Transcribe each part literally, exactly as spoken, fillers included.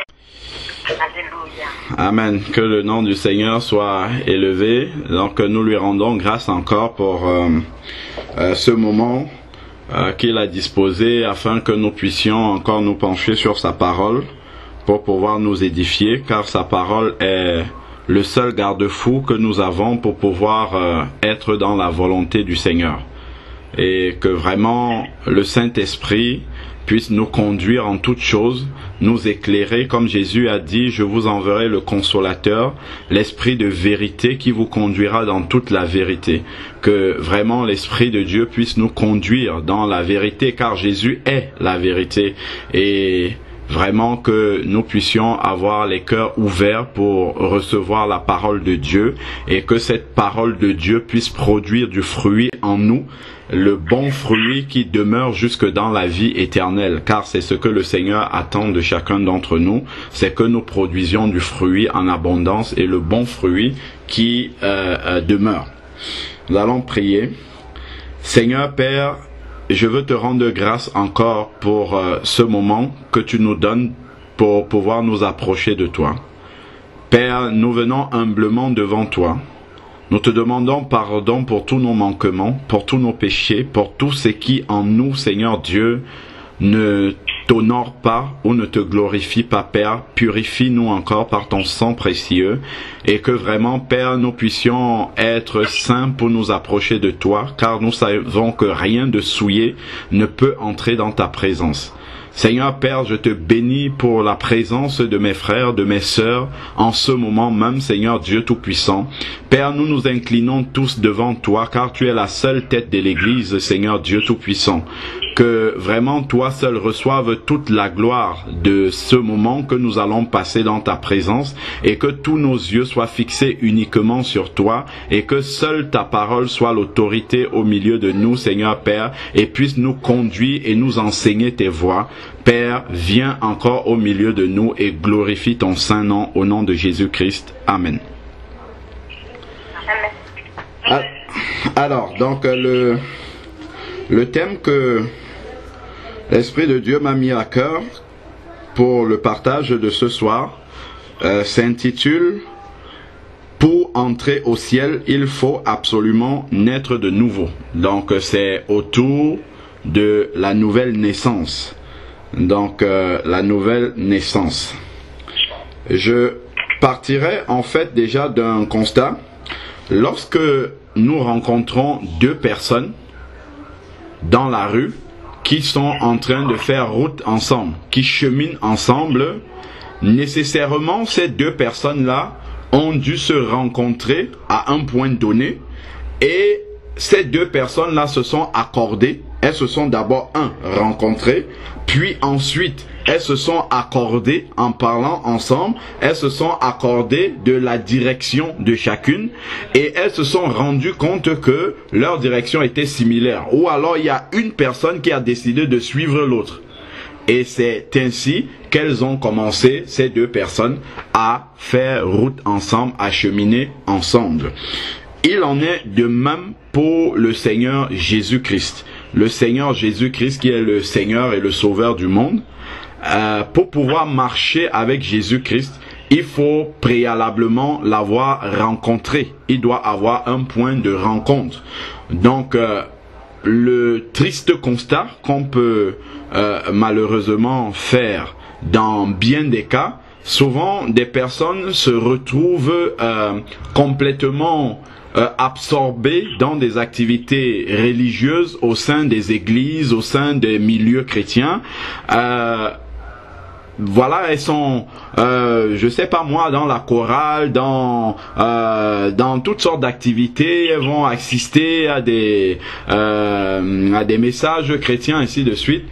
Alléluia. Amen. Que le nom du Seigneur soit élevé. Donc nous lui rendons grâce encore pour euh, euh, ce moment euh, qu'il a disposé afin que nous puissions encore nous pencher sur sa parole pour pouvoir nous édifier, car sa parole est le seul garde-fou que nous avons pour pouvoir euh, être dans la volonté du Seigneur. Et que vraiment le Saint-Esprit puisse nous conduire en toutes choses, nous éclairer, comme Jésus a dit, je vous enverrai le consolateur, l'esprit de vérité qui vous conduira dans toute la vérité. Que vraiment l'esprit de Dieu puisse nous conduire dans la vérité, car Jésus est la vérité. Et vraiment que nous puissions avoir les cœurs ouverts pour recevoir la parole de Dieu et que cette parole de Dieu puisse produire du fruit en nous, le bon fruit qui demeure jusque dans la vie éternelle, car c'est ce que le Seigneur attend de chacun d'entre nous, c'est que nous produisions du fruit en abondance et le bon fruit qui euh, euh, demeure. Nous allons prier. Seigneur Père, je veux te rendre grâce encore pour euh, ce moment que tu nous donnes pour pouvoir nous approcher de toi. Père, nous venons humblement devant toi. Nous te demandons pardon pour tous nos manquements, pour tous nos péchés, pour tout ce qui en nous, Seigneur Dieu, ne t'honore pas ou ne te glorifie pas, Père. Purifie-nous encore par ton sang précieux et que vraiment, Père, nous puissions être saints pour nous approcher de toi, car nous savons que rien de souillé ne peut entrer dans ta présence. Seigneur Père, je te bénis pour la présence de mes frères, de mes sœurs, en ce moment même, Seigneur Dieu Tout-Puissant. Père, nous nous inclinons tous devant toi, car tu es la seule tête de l'Église, Seigneur Dieu Tout-Puissant. Que vraiment toi seul reçoive toute la gloire de ce moment que nous allons passer dans ta présence et que tous nos yeux soient fixés uniquement sur toi et que seule ta parole soit l'autorité au milieu de nous, Seigneur Père, et puisse nous conduire et nous enseigner tes voies. Père, viens encore au milieu de nous et glorifie ton saint nom au nom de Jésus-Christ. Amen. Amen. Alors, donc le, le thème que l'Esprit de Dieu m'a mis à cœur pour le partage de ce soir euh, s'intitule « Pour entrer au ciel, il faut absolument naître de nouveau ». Donc c'est autour de la nouvelle naissance. Donc euh, la nouvelle naissance. Je partirai en fait déjà d'un constat. Lorsque nous rencontrons deux personnes dans la rue, qui sont en train de faire route ensemble, qui cheminent ensemble, nécessairement ces deux personnes-là ont dû se rencontrer à un point donné et ces deux personnes-là se sont accordées. Elles se sont d'abord, un, rencontrées, puis ensuite, elles se sont accordées en parlant ensemble, elles se sont accordées de la direction de chacune et elles se sont rendues compte que leur direction était similaire. Ou alors, il y a une personne qui a décidé de suivre l'autre. Et c'est ainsi qu'elles ont commencé, ces deux personnes, à faire route ensemble, à cheminer ensemble. Il en est de même pour le Seigneur Jésus-Christ. Le Seigneur Jésus-Christ qui est le Seigneur et le Sauveur du monde. Euh, pour pouvoir marcher avec Jésus-Christ, il faut préalablement l'avoir rencontré. Il doit avoir un point de rencontre. Donc, euh, le triste constat qu'on peut euh, malheureusement faire dans bien des cas, souvent des personnes se retrouvent euh, complètement Euh, absorbées dans des activités religieuses au sein des églises, au sein des milieux chrétiens. Euh, voilà, elles sont, euh, je sais pas moi, dans la chorale, dans euh, dans toutes sortes d'activités. Elles vont assister à des euh, à des messages chrétiens, ainsi de suite.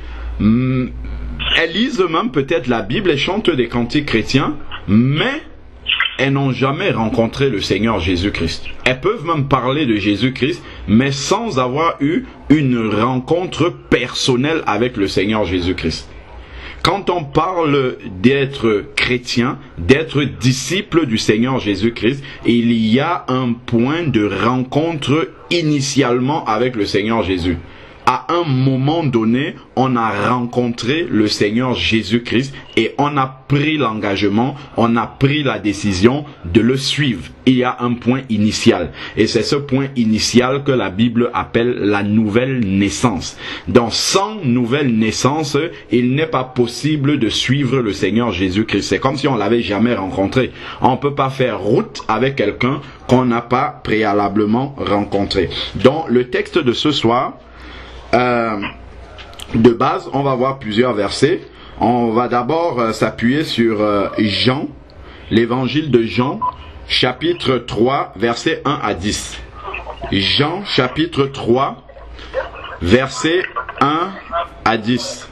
Elles lisent même peut-être la Bible, elles chantent des cantiques chrétiens, mais elles n'ont jamais rencontré le Seigneur Jésus-Christ. Elles peuvent même parler de Jésus-Christ, mais sans avoir eu une rencontre personnelle avec le Seigneur Jésus-Christ. Quand on parle d'être chrétien, d'être disciple du Seigneur Jésus-Christ, il y a un point de rencontre initialement avec le Seigneur Jésus. à un moment donné, on a rencontré le Seigneur Jésus-Christ et on a pris l'engagement, on a pris la décision de le suivre. Il y a un point initial. Et c'est ce point initial que la Bible appelle la nouvelle naissance. Donc, sans nouvelle naissance, il n'est pas possible de suivre le Seigneur Jésus-Christ. C'est comme si on l'avait jamais rencontré. On ne peut pas faire route avec quelqu'un qu'on n'a pas préalablement rencontré. Donc, le texte de ce soir, Euh, de base, on va voir plusieurs versets. On va d'abord euh, s'appuyer sur euh, Jean, l'évangile de Jean, chapitre trois, versets un à dix. Jean, chapitre trois, versets un à dix.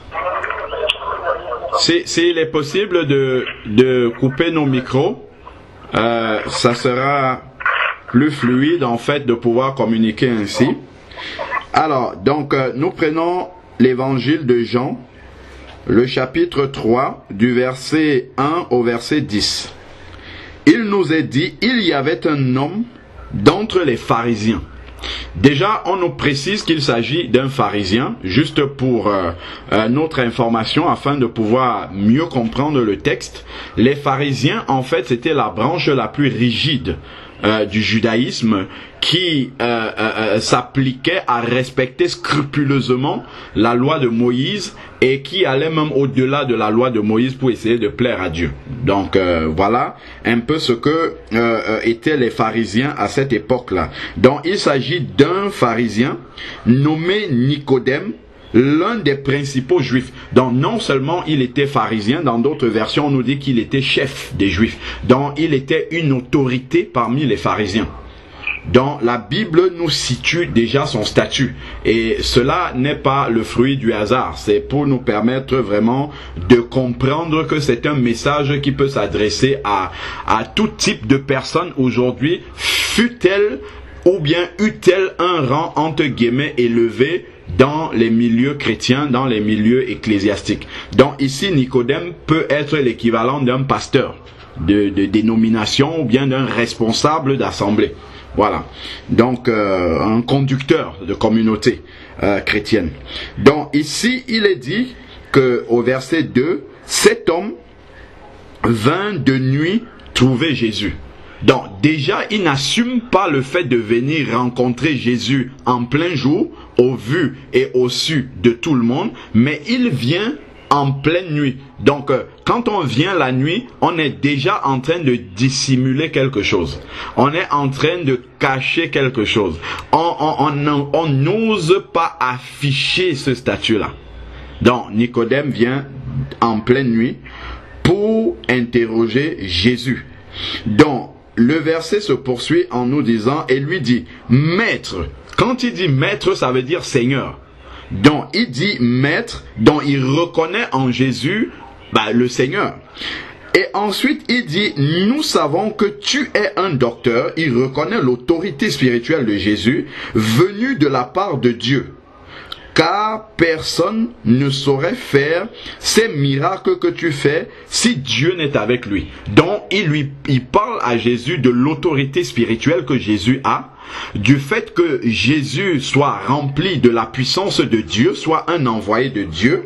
S'il est possible de, de couper nos micros, euh, ça sera plus fluide en fait de pouvoir communiquer ainsi. Alors, donc, euh, nous prenons l'évangile de Jean, le chapitre trois, du verset un au verset dix. Il nous est dit, il y avait un homme d'entre les pharisiens. Déjà, on nous précise qu'il s'agit d'un pharisien, juste pour euh, euh, notre information, afin de pouvoir mieux comprendre le texte. Les pharisiens, en fait, c'était la branche la plus rigide Euh, du judaïsme qui euh, euh, s'appliquait à respecter scrupuleusement la loi de Moïse et qui allait même au-delà de la loi de Moïse pour essayer de plaire à Dieu. Donc euh, voilà un peu ce que euh, étaient les pharisiens à cette époque-là. Donc il s'agit d'un pharisien nommé Nicodème, l'un des principaux juifs. Donc non seulement il était pharisien, dans d'autres versions on nous dit qu'il était chef des juifs. Donc il était une autorité parmi les pharisiens. Donc la Bible nous situe déjà son statut. Et cela n'est pas le fruit du hasard. C'est pour nous permettre vraiment de comprendre que c'est un message qui peut s'adresser à, à tout type de personnes aujourd'hui, fût-elle ou bien eut-elle un rang entre guillemets élevé dans les milieux chrétiens, dans les milieux ecclésiastiques. Donc ici, Nicodème peut être l'équivalent d'un pasteur de, de dénomination ou bien d'un responsable d'assemblée. Voilà. Donc euh, un conducteur de communauté euh, chrétienne. Donc ici, il est dit que au verset deux, cet homme vint de nuit trouver Jésus. Donc déjà, il n'assume pas le fait de venir rencontrer Jésus en plein jour, au vu et au su de tout le monde, mais il vient en pleine nuit. Donc euh, quand on vient la nuit, on est déjà en train de dissimuler quelque chose. On est en train de cacher quelque chose. On n'ose pas afficher ce statut-là. Donc Nicodème vient en pleine nuit pour interroger Jésus. Donc le verset se poursuit en nous disant, et lui dit, maître. Quand il dit maître, ça veut dire Seigneur. Donc il dit maître, donc il reconnaît en Jésus bah, le Seigneur. Et ensuite il dit, nous savons que tu es un docteur. Il reconnaît l'autorité spirituelle de Jésus, venue de la part de Dieu. Car personne ne saurait faire ces miracles que tu fais si Dieu n'est avec lui. Donc il lui il parle à Jésus de l'autorité spirituelle que Jésus a, du fait que Jésus soit rempli de la puissance de Dieu, soit un envoyé de Dieu.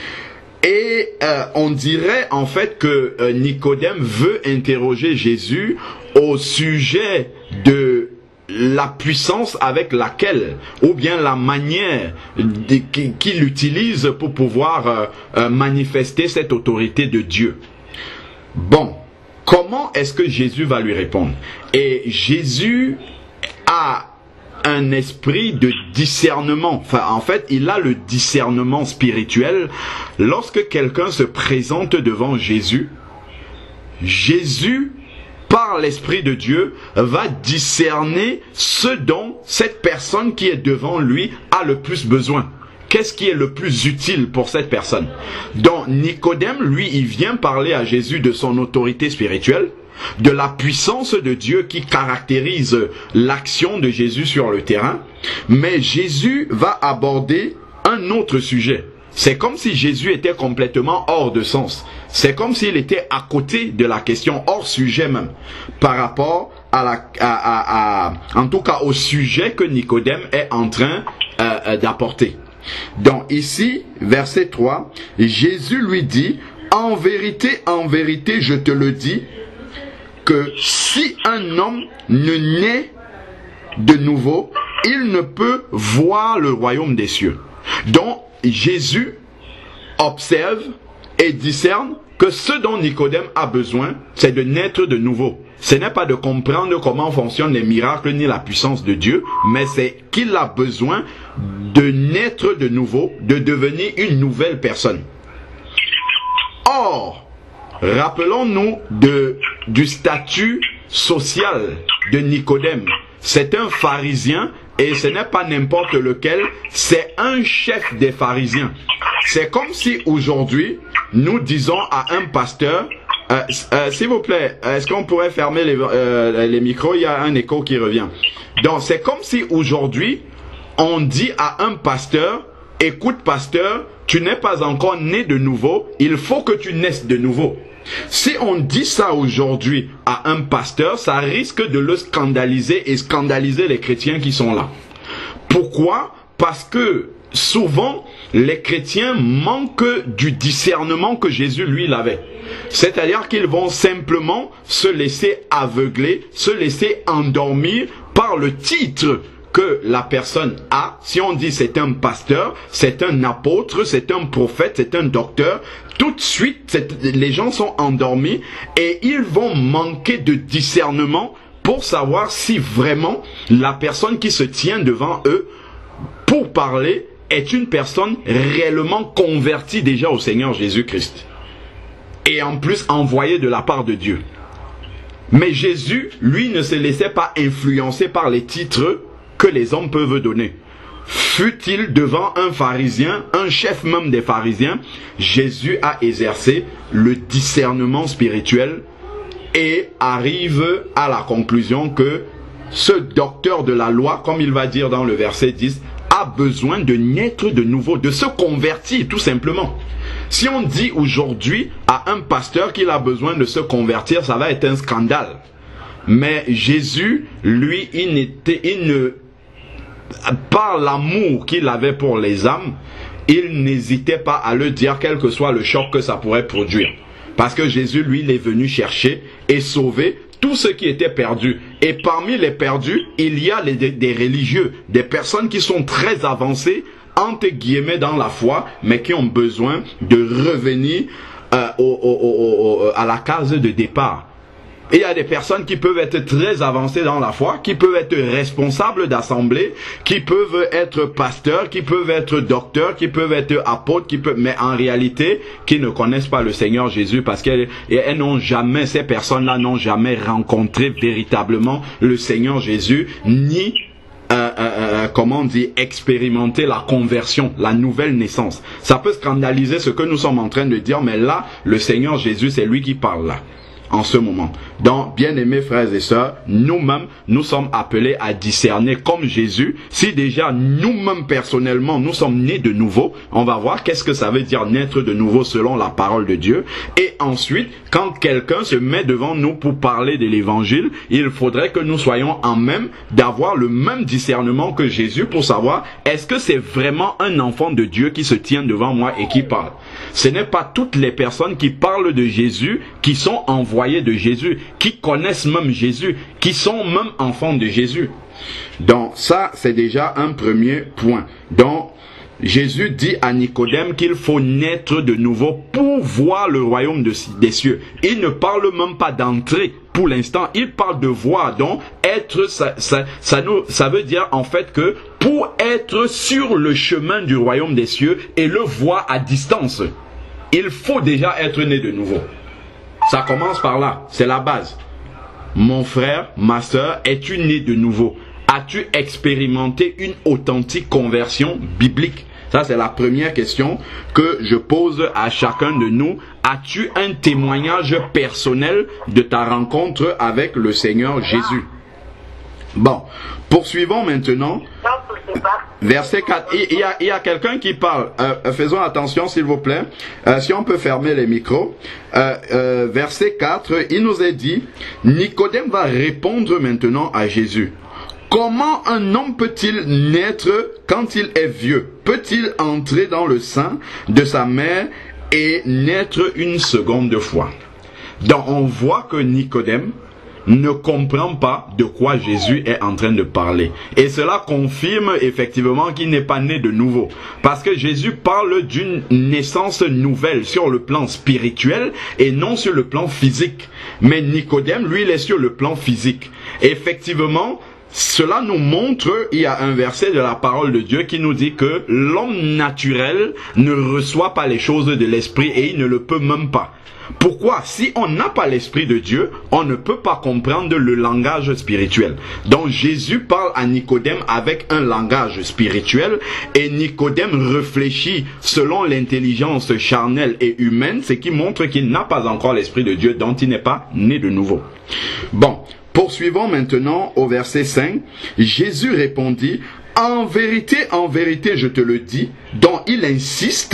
Et euh, on dirait en fait que euh, Nicodème veut interroger Jésus au sujet de la puissance avec laquelle, ou bien la manière qu'il utilise pour pouvoir euh, euh, manifester cette autorité de Dieu. Bon, comment est-ce que Jésus va lui répondre? Et Jésus a un esprit de discernement. Enfin, en fait, il a le discernement spirituel. Lorsque quelqu'un se présente devant Jésus, Jésus, par l'Esprit de Dieu, va discerner ce dont cette personne qui est devant lui a le plus besoin. Qu'est-ce qui est le plus utile pour cette personne? Donc Nicodème, lui, il vient parler à Jésus de son autorité spirituelle, de la puissance de Dieu qui caractérise l'action de Jésus sur le terrain. Mais Jésus va aborder un autre sujet. C'est comme si Jésus était complètement hors de sens. C'est comme s'il était à côté de la question, hors sujet même, par rapport à la, à, à, à, en tout cas au sujet que Nicodème est en train euh, d'apporter. Donc ici, verset trois, Jésus lui dit, en vérité, en vérité, je te le dis, que si un homme ne naît de nouveau, il ne peut voir le royaume des cieux. Donc Jésus observe et discerne que ce dont Nicodème a besoin, c'est de naître de nouveau. Ce n'est pas de comprendre comment fonctionnent les miracles ni la puissance de Dieu, mais c'est qu'il a besoin de naître de nouveau, de devenir une nouvelle personne. Or, rappelons-nous de, du statut social de Nicodème. C'est un pharisien et ce n'est pas n'importe lequel, c'est un chef des pharisiens. C'est comme si aujourd'hui, nous disons à un pasteur, euh, euh, s'il vous plaît, est-ce qu'on pourrait fermer les, euh, les micros? Il y a un écho qui revient. Donc c'est comme si aujourd'hui, on dit à un pasteur, écoute pasteur, tu n'es pas encore né de nouveau, il faut que tu naisses de nouveau. Si on dit ça aujourd'hui à un pasteur, ça risque de le scandaliser et scandaliser les chrétiens qui sont là. Pourquoi? Parce que souvent, les chrétiens manquent du discernement que Jésus, lui, l'avait. C'est-à-dire qu'ils vont simplement se laisser aveugler, se laisser endormir par le titre que la personne a. Si on dit c'est un pasteur, c'est un apôtre, c'est un prophète, c'est un docteur, tout de suite, les gens sont endormis et ils vont manquer de discernement pour savoir si vraiment la personne qui se tient devant eux pour parler est une personne réellement convertie déjà au Seigneur Jésus-Christ. Et en plus envoyée de la part de Dieu. Mais Jésus, lui, ne se laissait pas influencer par les titres que les hommes peuvent donner. Fut-il devant un pharisien, un chef même des pharisiens, Jésus a exercé le discernement spirituel et arrive à la conclusion que ce docteur de la loi, comme il va dire dans le verset dix, a besoin de naître de nouveau, de se convertir tout simplement. Si on dit aujourd'hui à un pasteur qu'il a besoin de se convertir, ça va être un scandale. Mais Jésus, lui, il, n'était, il ne... par l'amour qu'il avait pour les âmes, il n'hésitait pas à le dire, quel que soit le choc que ça pourrait produire. Parce que Jésus, lui, il est venu chercher et sauver tous ceux qui étaient perdus. Et parmi les perdus, il y a les, des, des religieux, des personnes qui sont très avancées, entre guillemets, dans la foi, mais qui ont besoin de revenir euh, au, au, au, au, à la case de départ. Et il y a des personnes qui peuvent être très avancées dans la foi, qui peuvent être responsables d'assemblée, qui peuvent être pasteurs, qui peuvent être docteurs, qui peuvent être apôtres, qui peuvent, mais en réalité, qui ne connaissent pas le Seigneur Jésus parce qu'elles elles n'ont jamais, ces personnes-là n'ont jamais rencontré véritablement le Seigneur Jésus, ni Euh, euh, euh, comment on dit, expérimenter la conversion, la nouvelle naissance. Ça peut scandaliser ce que nous sommes en train de dire, mais là, le Seigneur Jésus, c'est lui qui parle là, en ce moment. Donc, bien-aimés frères et sœurs, nous-mêmes, nous sommes appelés à discerner comme Jésus. Si déjà, nous-mêmes, personnellement, nous sommes nés de nouveau, on va voir qu'est-ce que ça veut dire naître de nouveau selon la parole de Dieu. Et ensuite, quand quelqu'un se met devant nous pour parler de l'évangile, il faudrait que nous soyons en même d'avoir le même discernement que Jésus pour savoir est-ce que c'est vraiment un enfant de Dieu qui se tient devant moi et qui parle. Ce n'est pas toutes les personnes qui parlent de Jésus qui sont envoyées de Jésus, qui connaissent même Jésus, qui sont même enfants de Jésus. Donc ça, c'est déjà un premier point. Donc, Jésus dit à Nicodème qu'il faut naître de nouveau pour voir le royaume de, des cieux. Il ne parle même pas d'entrer pour l'instant, il parle de voir. Donc, être, ça, ça, ça, nous, ça veut dire en fait que pour être sur le chemin du royaume des cieux et le voir à distance, il faut déjà être né de nouveau. Ça commence par là, c'est la base. Mon frère, ma soeur, es-tu né de nouveau? As-tu expérimenté une authentique conversion biblique? Ça, c'est la première question que je pose à chacun de nous. As-tu un témoignage personnel de ta rencontre avec le Seigneur Jésus? Bon, poursuivons maintenant. Verset quatre. Il y a, il y a quelqu'un qui parle. Euh, faisons attention, s'il vous plaît. Euh, si on peut fermer les micros. Euh, euh, verset quatre, il nous est dit, Nicodème va répondre maintenant à Jésus. Comment un homme peut-il naître quand il est vieux? peut-il entrer dans le sein de sa mère et naître une seconde fois? Donc on voit que Nicodème ne comprend pas de quoi Jésus est en train de parler. Et cela confirme effectivement qu'il n'est pas né de nouveau. Parce que Jésus parle d'une naissance nouvelle sur le plan spirituel et non sur le plan physique. Mais Nicodème, lui, il est sur le plan physique. Et effectivement, cela nous montre, il y a un verset de la parole de Dieu qui nous dit que l'homme naturel ne reçoit pas les choses de l'esprit et il ne le peut même pas. Pourquoi? Si on n'a pas l'esprit de Dieu, on ne peut pas comprendre le langage spirituel. Donc Jésus parle à Nicodème avec un langage spirituel et Nicodème réfléchit selon l'intelligence charnelle et humaine, ce qui montre qu'il n'a pas encore l'esprit de Dieu, dont il n'est pas né de nouveau. Bon, poursuivons maintenant au verset cinq. Jésus répondit, « En vérité, en vérité, je te le dis, » dont il insiste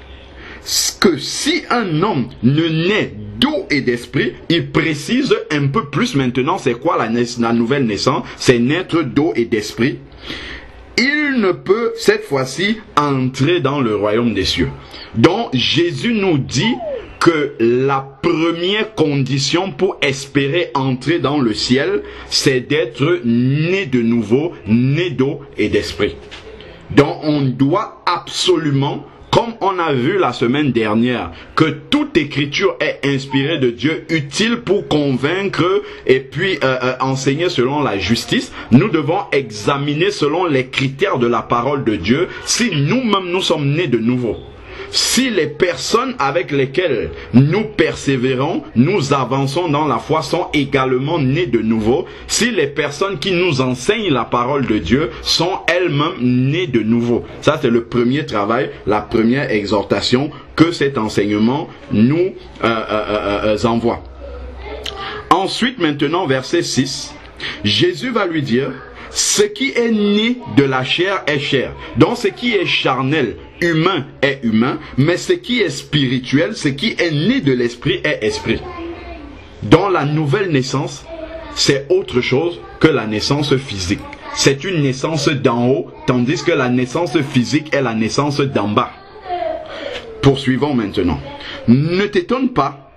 que si un homme ne naît d'eau et d'esprit, il précise un peu plus maintenant c'est quoi la, la nouvelle naissance, c'est naître d'eau et d'esprit. Il ne peut cette fois-ci entrer dans le royaume des cieux. Donc Jésus nous dit que la première condition pour espérer entrer dans le ciel, c'est d'être né de nouveau, né d'eau et d'esprit. Donc on doit absolument, comme on a vu la semaine dernière, que toute écriture est inspirée de Dieu, utile pour convaincre et puis euh, euh, enseigner selon la justice, nous devons examiner selon les critères de la parole de Dieu si nous-mêmes nous sommes nés de nouveau. Si les personnes avec lesquelles nous persévérons, nous avançons dans la foi, sont également nées de nouveau, si les personnes qui nous enseignent la parole de Dieu sont elles-mêmes nées de nouveau. Ça, c'est le premier travail, la première exhortation que cet enseignement nous euh, euh, euh, envoie. Ensuite, maintenant, verset six, Jésus va lui dire, « Ce qui est né de la chair est chair. » Donc, ce qui est charnel, humain est humain, mais ce qui est spirituel, ce qui est né de l'esprit est esprit. Dans la nouvelle naissance, c'est autre chose que la naissance physique. C'est une naissance d'en haut, tandis que la naissance physique est la naissance d'en bas. Poursuivons maintenant. Ne t'étonne pas,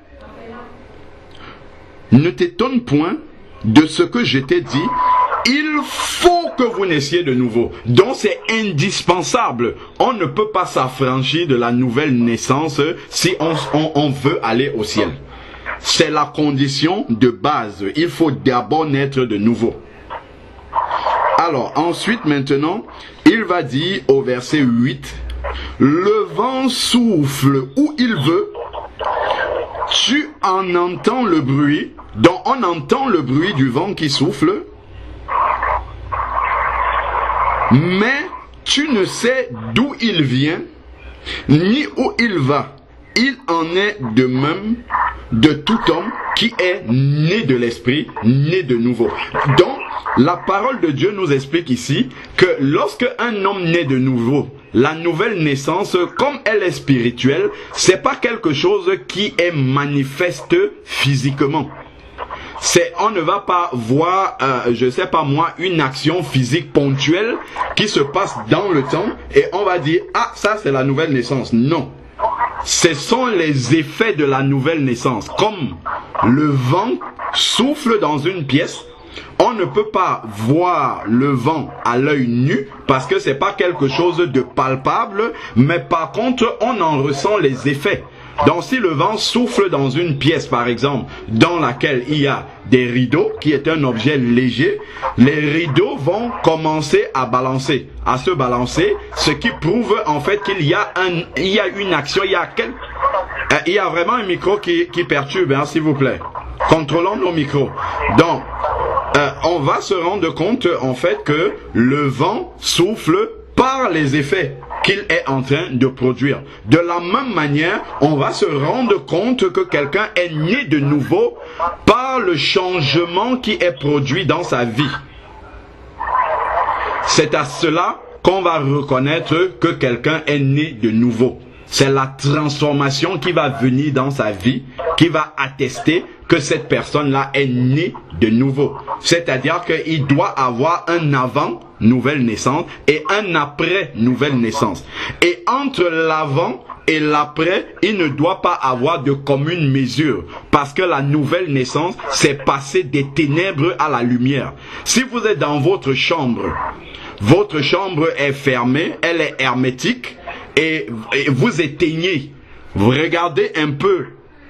ne t'étonne point de ce que je t'ai dit. Il faut que vous naissiez de nouveau. Donc c'est indispensable. On ne peut pas s'affranchir de la nouvelle naissance si on, on, on veut aller au ciel. C'est la condition de base. Il faut d'abord naître de nouveau. Alors ensuite maintenant, il va dire au verset huit, « Le vent souffle où il veut, tu en entends le bruit. » Donc on entend le bruit du vent qui souffle, mais tu ne sais d'où il vient, ni où il va. Il en est de même de tout homme qui est né de l'esprit, né de nouveau. Donc, la parole de Dieu nous explique ici que lorsque un homme naît de nouveau, la nouvelle naissance, comme elle est spirituelle, c'est pas quelque chose qui est manifeste physiquement. C'est, on ne va pas voir, euh, je sais pas moi, une action physique ponctuelle qui se passe dans le temps et on va dire, ah, ça c'est la nouvelle naissance. Non. Ce sont les effets de la nouvelle naissance. Comme le vent souffle dans une pièce, on ne peut pas voir le vent à l'œil nu parce que c'est pas quelque chose de palpable, mais par contre, on en ressent les effets. Donc si le vent souffle dans une pièce par exemple dans laquelle il y a des rideaux qui est un objet léger, les rideaux vont commencer à balancer, à se balancer, ce qui prouve en fait qu'il y a un, il y a une action, il y a quel, euh, il y a vraiment un micro qui, qui perturbe, hein, s'il vous plaît. Contrôlons nos micros. Donc euh, on va se rendre compte en fait que le vent souffle par les effets qu'il est en train de produire. De la même manière, on va se rendre compte que quelqu'un est né de nouveau par le changement qui est produit dans sa vie. C'est à cela qu'on va reconnaître que quelqu'un est né de nouveau. C'est la transformation qui va venir dans sa vie, qui va attester que cette personne-là est née de nouveau. C'est-à-dire qu'il doit avoir un avant nouvelle naissance et un après nouvelle naissance. Et entre l'avant et l'après, il ne doit pas avoir de commune mesure, parce que la nouvelle naissance, c'est passer des ténèbres à la lumière. Si vous êtes dans votre chambre, votre chambre est fermée, elle est hermétique, et, et vous éteignez. Vous regardez un peu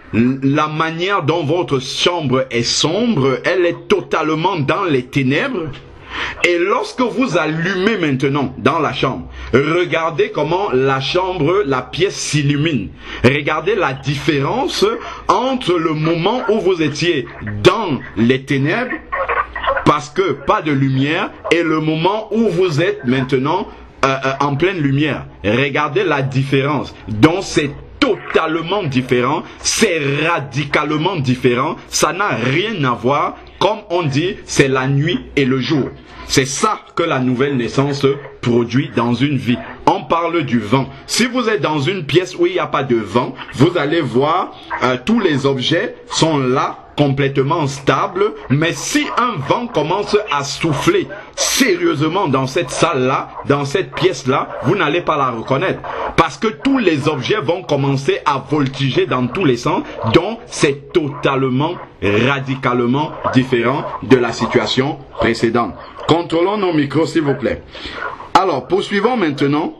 la manière dont votre chambre est sombre, elle est totalement dans les ténèbres. Et lorsque vous allumez maintenant dans la chambre, regardez comment la chambre, la pièce s'illumine. Regardez la différence entre le moment où vous étiez dans les ténèbres, parce que pas de lumière, et le moment où vous êtes maintenant euh, euh, en pleine lumière. Regardez la différence. Donc c'est totalement différent, c'est radicalement différent, ça n'a rien à voir. Comme on dit, c'est la nuit et le jour. C'est ça que la nouvelle naissance produit dans une vie. On parle du vent. Si vous êtes dans une pièce où il n'y a pas de vent, vous allez voir euh, tous les objets sont là, complètement stables. Mais si un vent commence à souffler sérieusement dans cette salle-là, dans cette pièce-là, vous n'allez pas la reconnaître. Parce que tous les objets vont commencer à voltiger dans tous les sens. Donc c'est totalement, radicalement différent de la situation précédente. Contrôlons nos micros s'il vous plaît. Alors poursuivons maintenant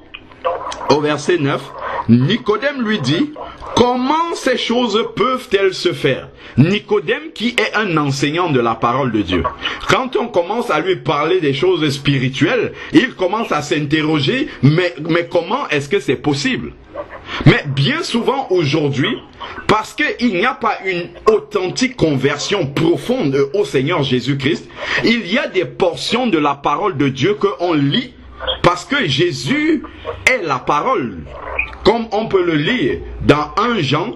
au verset neuf. Nicodème lui dit, comment ces choses peuvent-elles se faire? Nicodème qui est un enseignant de la parole de Dieu. Quand on commence à lui parler des choses spirituelles, il commence à s'interroger, mais, mais comment est-ce que c'est possible? Mais bien souvent aujourd'hui, parce qu'il n'y a pas une authentique conversion profonde au Seigneur Jésus-Christ, il y a des portions de la parole de Dieu qu'on lit, parce que Jésus est la parole. Comme on peut le lire dans un Jean,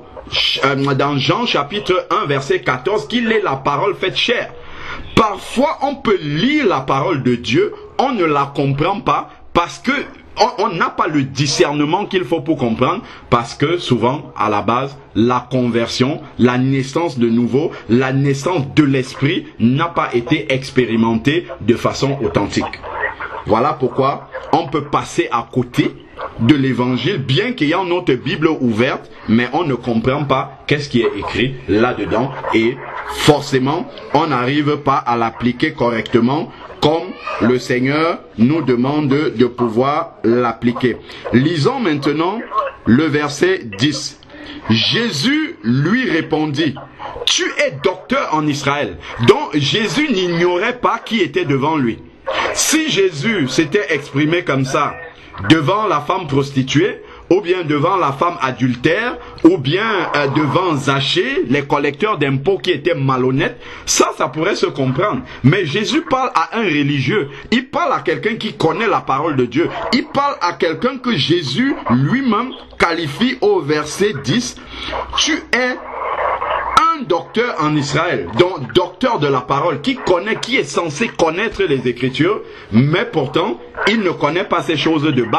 dans Jean chapitre un verset quatorze, qu'il est la parole faite chair. Parfois on peut lire la parole de Dieu, on ne la comprend pas parce que on n'a pas le discernement qu'il faut pour comprendre, parce que souvent à la base la conversion, la naissance de nouveau, la naissance de l'esprit n'a pas été expérimentée de façon authentique. Voilà pourquoi on peut passer à côté de l'évangile, bien qu'ayant notre Bible ouverte, mais on ne comprend pas qu'est-ce qui est écrit là-dedans, et forcément, on n'arrive pas à l'appliquer correctement, comme le Seigneur nous demande de pouvoir l'appliquer. Lisons maintenant le verset dix. Jésus lui répondit, « Tu es docteur en Israël. » Donc Jésus n'ignorait pas qui était devant lui. Si Jésus s'était exprimé comme ça devant la femme prostituée, ou bien devant la femme adultère, ou bien euh, devant Zachée, les collecteurs d'impôts qui étaient malhonnêtes, ça, ça pourrait se comprendre. Mais Jésus parle à un religieux, il parle à quelqu'un qui connaît la parole de Dieu, il parle à quelqu'un que Jésus lui-même qualifie au verset dix, « Tu es un docteur en Israël, donc docteur de la parole, qui connaît, qui est censé connaître les Écritures, mais pourtant, il ne connaît pas ces choses de base. »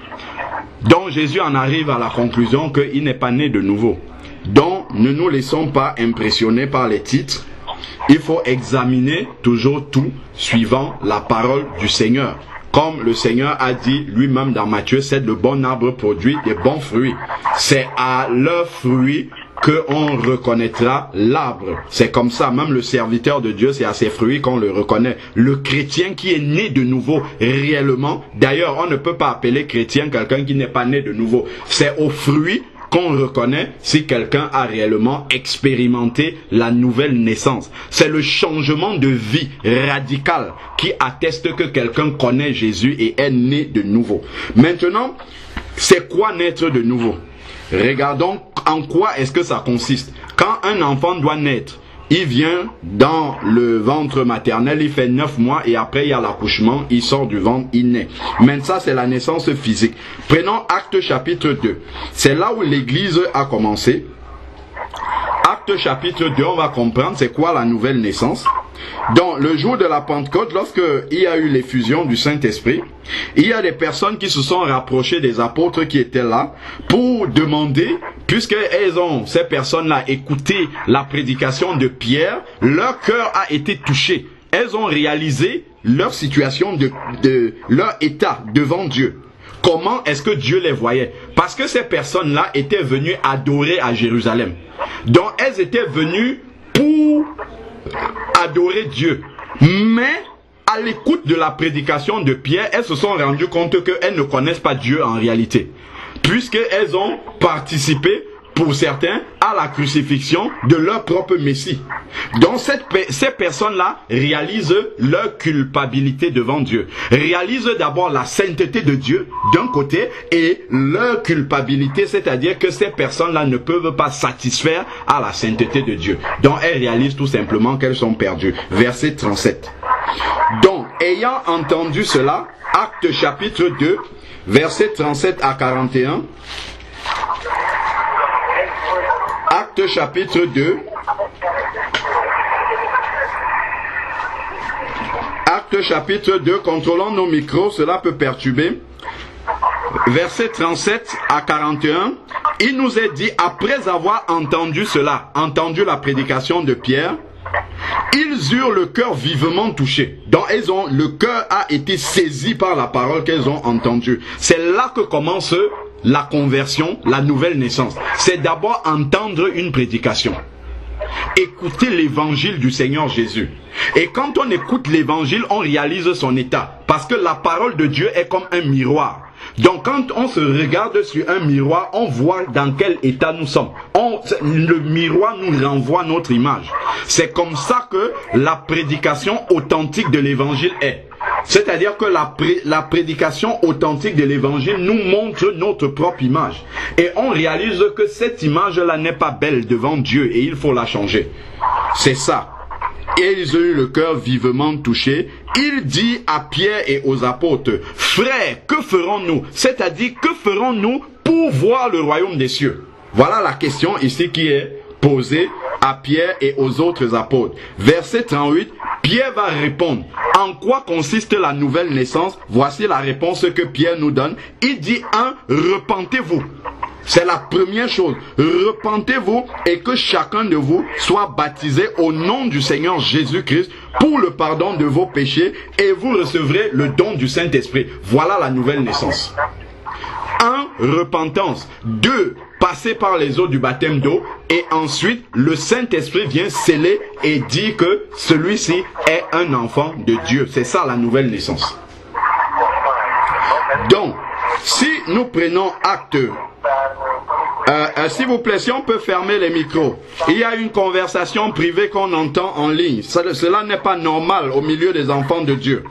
Donc Jésus en arrive à la conclusion qu'il n'est pas né de nouveau. Donc ne nous laissons pas impressionner par les titres. Il faut examiner toujours tout suivant la parole du Seigneur. Comme le Seigneur a dit lui-même dans Matthieu, c'est le bon arbre produit des bons fruits. C'est à leurs fruits qu'on reconnaîtra l'arbre. C'est comme ça, même le serviteur de Dieu, c'est à ses fruits qu'on le reconnaît. Le chrétien qui est né de nouveau réellement, d'ailleurs on ne peut pas appeler chrétien quelqu'un qui n'est pas né de nouveau. C'est aux fruits qu'on reconnaît si quelqu'un a réellement expérimenté la nouvelle naissance. C'est le changement de vie radical qui atteste que quelqu'un connaît Jésus et est né de nouveau. Maintenant, c'est quoi naître de nouveau? Regardons en quoi est-ce que ça consiste. Quand un enfant doit naître, il vient dans le ventre maternel, il fait neuf mois et après il y a l'accouchement, il sort du ventre, il naît. Maintenant ça c'est la naissance physique. Prenons Actes chapitre deux. C'est là où l'église a commencé. Actes chapitre deux, on va comprendre c'est quoi la nouvelle naissance. Donc le jour de la Pentecôte, lorsque il y a eu l'effusion du Saint-Esprit, il y a des personnes qui se sont rapprochées des apôtres qui étaient là pour demander puisqu'elles ont, ces personnes-là, écouté la prédication de Pierre, leur cœur a été touché. Elles ont réalisé leur situation, de, de leur état devant Dieu. Comment est-ce que Dieu les voyait? Parce que ces personnes-là étaient venues adorer à Jérusalem. Donc elles étaient venues pour adorer Dieu. Mais à l'écoute de la prédication de Pierre, elles se sont rendues compte qu'elles ne connaissent pas Dieu en réalité. Puisqu'elles ont participé, pour certains, à la crucifixion de leur propre Messie. Donc cette, ces personnes-là réalisent leur culpabilité devant Dieu. Réalisent d'abord la sainteté de Dieu d'un côté et leur culpabilité, c'est-à-dire que ces personnes-là ne peuvent pas satisfaire à la sainteté de Dieu. Donc elles réalisent tout simplement qu'elles sont perdues. Verset trente-sept. Donc, ayant entendu cela, Actes chapitre deux, verset trente-sept à quarante et un, Actes chapitre deux, Actes chapitre deux, contrôlons nos micros, cela peut perturber. Verset trente-sept à quarante et un, il nous est dit, après avoir entendu cela, entendu la prédication de Pierre, ils eurent le cœur vivement touché. Donc elles ont, le cœur a été saisi par la parole qu'elles ont entendue. C'est là que commence la conversion, la nouvelle naissance. C'est d'abord entendre une prédication. Écouter l'évangile du Seigneur Jésus. Et quand on écoute l'évangile, on réalise son état. Parce que la parole de Dieu est comme un miroir. Donc quand on se regarde sur un miroir, on voit dans quel état nous sommes. On, le miroir nous renvoie notre image. C'est comme ça que la prédication authentique de l'évangile est. C'est-à-dire que la, pré, la prédication authentique de l'évangile nous montre notre propre image. Et on réalise que cette image-là n'est pas belle devant Dieu et il faut la changer. C'est ça. Et ils ont eu le cœur vivement touché. Il dit à Pierre et aux apôtres, frères, que ferons-nous? C'est-à-dire, que ferons-nous pour voir le royaume des cieux? Voilà la question ici qui est posée à Pierre et aux autres apôtres. Verset trente-huit, Pierre va répondre. En quoi consiste la nouvelle naissance? Voici la réponse que Pierre nous donne. Il dit, un, repentez-vous. C'est la première chose. Repentez-vous et que chacun de vous soit baptisé au nom du Seigneur Jésus-Christ pour le pardon de vos péchés et vous recevrez le don du Saint-Esprit. Voilà la nouvelle naissance. Un, repentance. Deux, passer par les eaux du baptême d'eau. Et ensuite, le Saint-Esprit vient sceller et dit que celui-ci est un enfant de Dieu. C'est ça la nouvelle naissance. Donc, si nous prenons acte, euh, euh, s'il vous plaît, si on peut fermer les micros. Il y a une conversation privée qu'on entend en ligne. Ça, cela n'est pas normal au milieu des enfants de Dieu.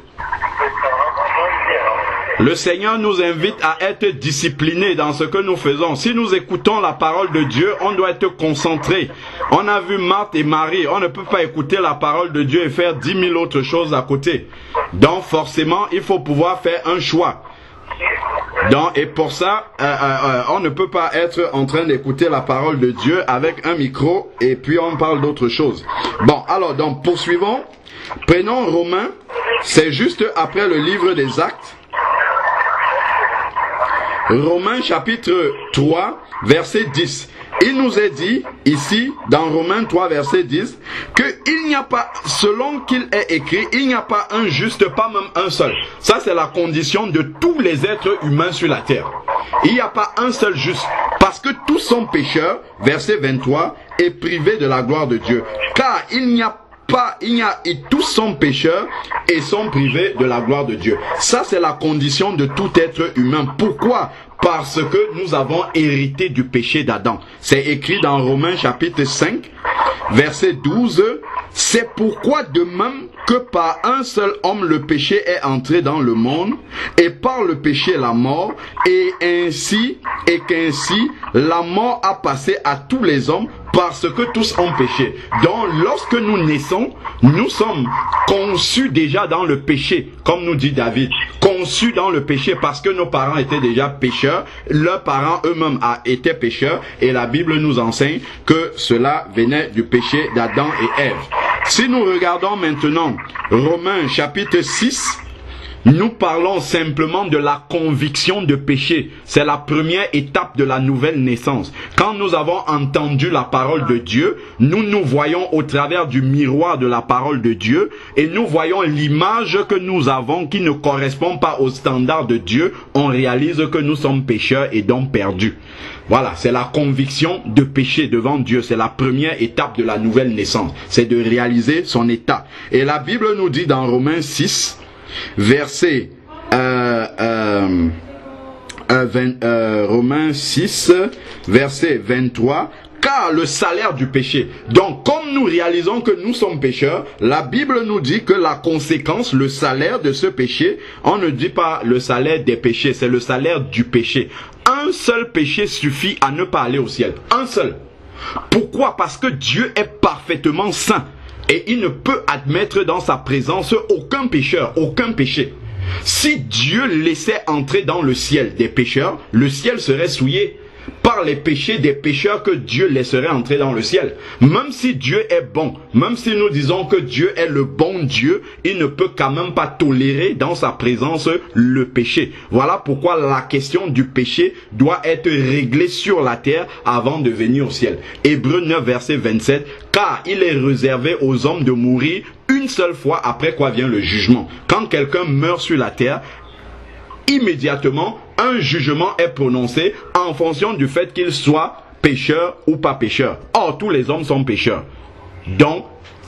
Le Seigneur nous invite à être disciplinés dans ce que nous faisons. Si nous écoutons la parole de Dieu, on doit être concentré. On a vu Marthe et Marie. On ne peut pas écouter la parole de Dieu et faire dix mille autres choses à côté. Donc forcément, il faut pouvoir faire un choix. Donc, et pour ça, euh, euh, on ne peut pas être en train d'écouter la parole de Dieu avec un micro et puis on parle d'autre chose. Bon, alors, donc, poursuivons. Prenons Romains, c'est juste après le livre des Actes. Romains chapitre trois, verset dix. Il nous est dit, ici, dans Romains trois, verset dix, qu'il n'y a pas, selon qu'il est écrit, il n'y a pas un juste, pas même un seul. Ça, c'est la condition de tous les êtres humains sur la terre. Il n'y a pas un seul juste, parce que tous sont pécheurs, verset vingt-trois, et privés de la gloire de Dieu. Car il n'y a pas, il y a, et tous sont pécheurs et sont privés de la gloire de Dieu. Ça, c'est la condition de tout être humain. Pourquoi? Parce que nous avons hérité du péché d'Adam. C'est écrit dans Romains chapitre cinq, verset douze. C'est pourquoi de même que par un seul homme le péché est entré dans le monde, et par le péché la mort, et ainsi, et qu'ainsi la mort a passé à tous les hommes, parce que tous ont péché. Donc lorsque nous naissons, nous sommes conçus déjà dans le péché, comme nous dit David. Conçus dans le péché parce que nos parents étaient déjà pécheurs, leurs parents eux-mêmes étaient pécheurs, et la Bible nous enseigne que cela venait du péché d'Adam et Ève. Si nous regardons maintenant Romains chapitre six, Nous parlons simplement de la conviction de péché. C'est la première étape de la nouvelle naissance. Quand nous avons entendu la parole de Dieu, nous nous voyons au travers du miroir de la parole de Dieu et nous voyons l'image que nous avons qui ne correspond pas au standard de Dieu. On réalise que nous sommes pécheurs et donc perdus. Voilà, c'est la conviction de péché devant Dieu. C'est la première étape de la nouvelle naissance. C'est de réaliser son état. Et la Bible nous dit dans Romains six, verset euh, euh, euh, vingt, euh, Romains six, verset vingt-trois, car le salaire du péché. Donc, comme nous réalisons que nous sommes pécheurs, la Bible nous dit que la conséquence, le salaire de ce péché, on ne dit pas le salaire des péchés, c'est le salaire du péché. Un seul péché suffit à ne pas aller au ciel. Un seul. Pourquoi? Parce que Dieu est parfaitement saint. Et il ne peut admettre dans sa présence aucun pécheur, aucun péché. Si Dieu laissait entrer dans le ciel des pécheurs, le ciel serait souillé par les péchés des pécheurs que Dieu laisserait entrer dans le ciel. Même si Dieu est bon, même si nous disons que Dieu est le bon Dieu, il ne peut quand même pas tolérer dans sa présence le péché. Voilà pourquoi la question du péché doit être réglée sur la terre avant de venir au ciel. Hébreux neuf, verset vingt-sept, car il est réservé aux hommes de mourir une seule fois, après quoi vient le jugement. Quand quelqu'un meurt sur la terre, immédiatement, un jugement est prononcé en fonction du fait qu'il soit pécheur ou pas pécheur. Or, tous les hommes sont pécheurs. Donc,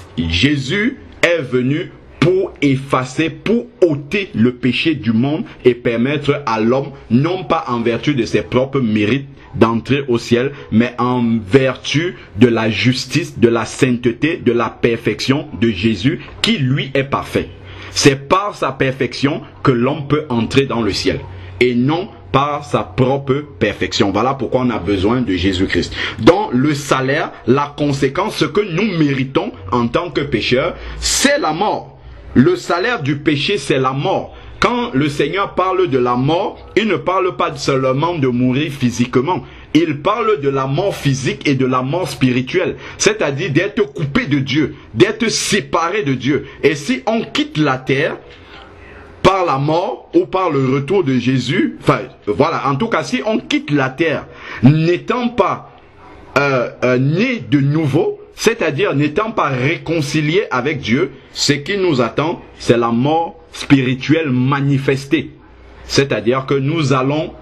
Jésus est venu pour effacer, pour ôter le péché du monde et permettre à l'homme, non pas en vertu de ses propres mérites, d'entrer au ciel, mais en vertu de la justice, de la sainteté, de la perfection de Jésus, qui lui est parfait. C'est par sa perfection que l'homme peut entrer dans le ciel, et non par sa propre perfection. Voilà pourquoi on a besoin de Jésus-Christ. Donc le salaire, la conséquence, ce que nous méritons en tant que pécheurs, c'est la mort. Le salaire du péché, c'est la mort. Quand le Seigneur parle de la mort, il ne parle pas seulement de mourir physiquement. Il parle de la mort physique et de la mort spirituelle. C'est-à-dire d'être coupé de Dieu, d'être séparé de Dieu. Et si on quitte la terre par la mort ou par le retour de Jésus, enfin voilà, en tout cas si on quitte la terre n'étant pas euh, euh, né de nouveau, c'est-à-dire n'étant pas réconcilié avec Dieu, ce qui nous attend, c'est la mort spirituelle manifestée. C'est-à-dire que nous allons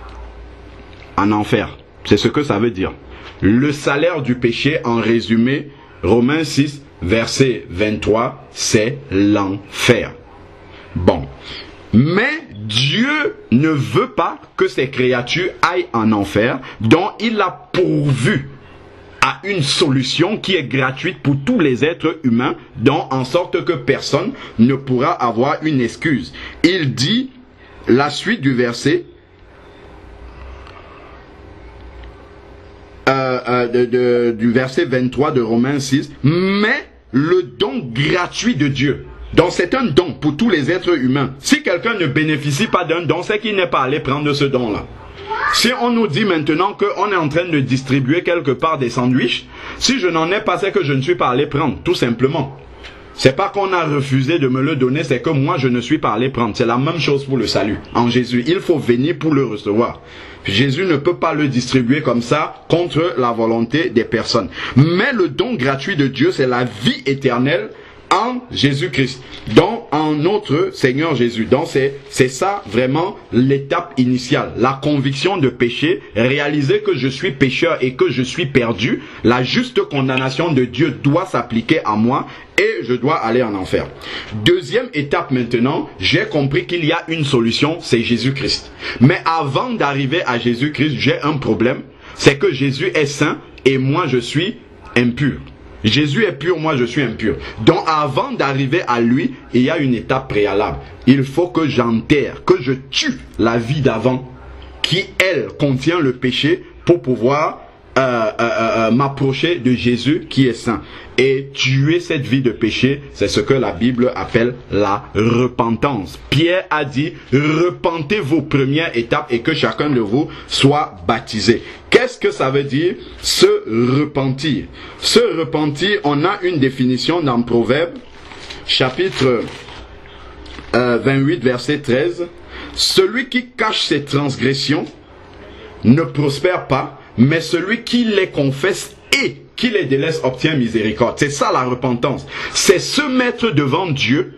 en enfer. C'est ce que ça veut dire. Le salaire du péché, en résumé, Romains six, verset vingt-trois, c'est l'enfer. Bon. Mais Dieu ne veut pas que ses créatures aillent en enfer, donc il a pourvu à une solution qui est gratuite pour tous les êtres humains, donc en sorte que personne ne pourra avoir une excuse. Il dit, la suite du verset, euh, euh, de, de, du verset vingt-trois de Romains six, mais le don gratuit de Dieu. Donc c'est un don pour tous les êtres humains. Si quelqu'un ne bénéficie pas d'un don, c'est qu'il n'est pas allé prendre ce don-là. Si on nous dit maintenant qu'on est en train de distribuer quelque part des sandwichs, si je n'en ai pas, c'est que je ne suis pas allé prendre, tout simplement. C'est pas qu'on a refusé de me le donner, c'est que moi je ne suis pas allé prendre. C'est la même chose pour le salut. En Jésus, il faut venir pour le recevoir. Jésus ne peut pas le distribuer comme ça contre la volonté des personnes. Mais le don gratuit de Dieu, c'est la vie éternelle en Jésus-Christ, donc en notre Seigneur Jésus. Donc c'est c'est ça vraiment l'étape initiale, la conviction de péché, réaliser que je suis pécheur et que je suis perdu. La juste condamnation de Dieu doit s'appliquer à moi et je dois aller en enfer. Deuxième étape maintenant, j'ai compris qu'il y a une solution, c'est Jésus-Christ. Mais avant d'arriver à Jésus-Christ, j'ai un problème, c'est que Jésus est saint et moi je suis impur. Jésus est pur, moi je suis impur. Donc avant d'arriver à lui, il y a une étape préalable. Il faut que j'enterre, que je tue la vie d'avant, qui elle contient le péché, pour pouvoir euh, euh, euh, m'approcher de Jésus qui est saint. Et tuer cette vie de péché, c'est ce que la Bible appelle la repentance. Pierre a dit, repentez-vous, première étape, et que chacun de vous soit baptisé. Qu'est-ce que ça veut dire, se repentir? Se repentir, on a une définition dans Proverbe, chapitre euh, vingt-huit, verset treize. Celui qui cache ses transgressions ne prospère pas, mais celui qui les confesse et qui les délaisse obtient miséricorde. C'est ça la repentance. C'est se mettre devant Dieu,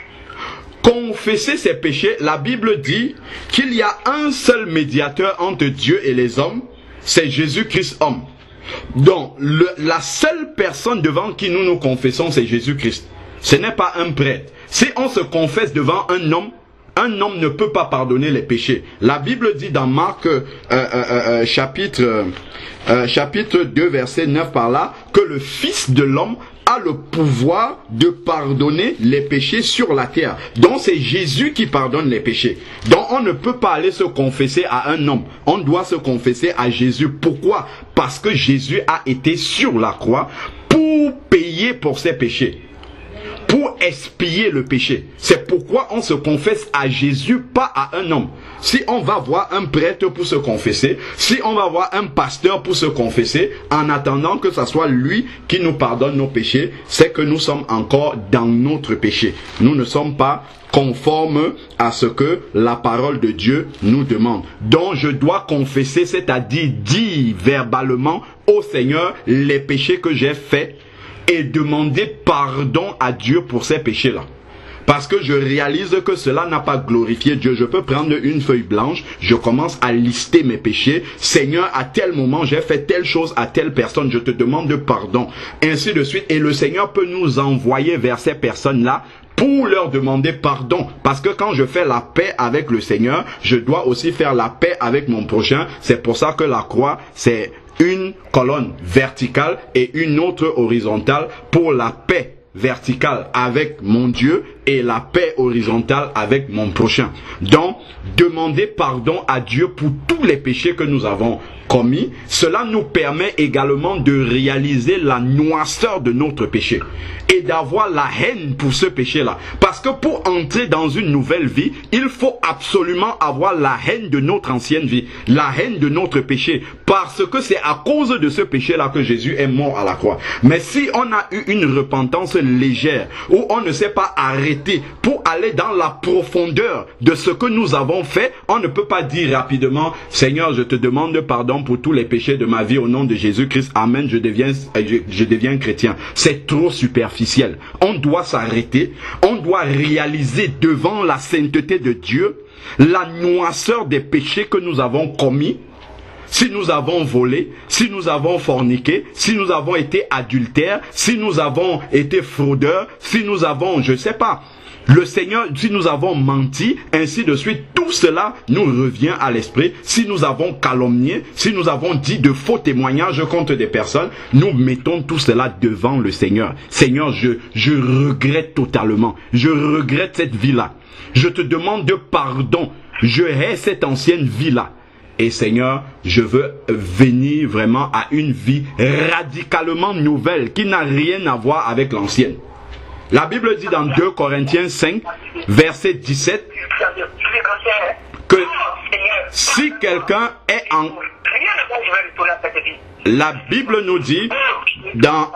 confesser ses péchés. La Bible dit qu'il y a un seul médiateur entre Dieu et les hommes, c'est Jésus-Christ homme. Donc, le, la seule personne devant qui nous nous confessons, c'est Jésus-Christ. Ce n'est pas un prêtre. Si on se confesse devant un homme, un homme ne peut pas pardonner les péchés. La Bible dit dans Marc euh, euh, euh, chapitre, euh, chapitre deux, verset neuf par là, que le Fils de l'homme a le pouvoir de pardonner les péchés sur la terre. Donc c'est Jésus qui pardonne les péchés. Donc on ne peut pas aller se confesser à un homme. On doit se confesser à Jésus. Pourquoi? Parce que Jésus a été sur la croix pour payer pour ses péchés, pour expier le péché. C'est pourquoi on se confesse à Jésus, pas à un homme. Si on va voir un prêtre pour se confesser, si on va voir un pasteur pour se confesser, en attendant que ce soit lui qui nous pardonne nos péchés, c'est que nous sommes encore dans notre péché. Nous ne sommes pas conformes à ce que la parole de Dieu nous demande. Donc je dois confesser, c'est-à-dire dire verbalement au Seigneur les péchés que j'ai faits, et demander pardon à Dieu pour ces péchés-là. Parce que je réalise que cela n'a pas glorifié Dieu. Je peux prendre une feuille blanche, je commence à lister mes péchés. Seigneur, à tel moment, j'ai fait telle chose à telle personne, je te demande pardon. Ainsi de suite. Et le Seigneur peut nous envoyer vers ces personnes-là pour leur demander pardon. Parce que quand je fais la paix avec le Seigneur, je dois aussi faire la paix avec mon prochain. C'est pour ça que la croix, c'est une colonne verticale et une autre horizontale pour la paix verticale avec mon Dieu et la paix horizontale avec mon prochain. Donc, demander pardon à Dieu pour tous les péchés que nous avons commis, cela nous permet également de réaliser la noirceur de notre péché et d'avoir la haine pour ce péché-là. Parce que pour entrer dans une nouvelle vie, il faut absolument avoir la haine de notre ancienne vie, la haine de notre péché, parce que c'est à cause de ce péché-là que Jésus est mort à la croix. Mais si on a eu une repentance légère, où on ne s'est pas arrêté pour aller dans la profondeur de ce que nous avons fait, on ne peut pas dire rapidement, Seigneur, je te demande pardon pour tous les péchés de ma vie au nom de Jésus-Christ, amen, je deviens, je, je deviens chrétien. C'est trop superficiel. On doit s'arrêter, on doit réaliser devant la sainteté de Dieu la noirceur des péchés que nous avons commis. Si nous avons volé, si nous avons forniqué, si nous avons été adultères, si nous avons été fraudeurs, si nous avons, je ne sais pas, le Seigneur, si nous avons menti, ainsi de suite, tout cela nous revient à l'esprit. Si nous avons calomnié, si nous avons dit de faux témoignages contre des personnes, nous mettons tout cela devant le Seigneur. Seigneur, je, je regrette totalement. Je regrette cette vie-là. Je te demande de pardon. Je hais cette ancienne vie-là. Et Seigneur, je veux venir vraiment à une vie radicalement nouvelle qui n'a rien à voir avec l'ancienne. La Bible dit dans deux Corinthiens cinq, verset dix-sept, que si quelqu'un est en... La Bible nous dit dans...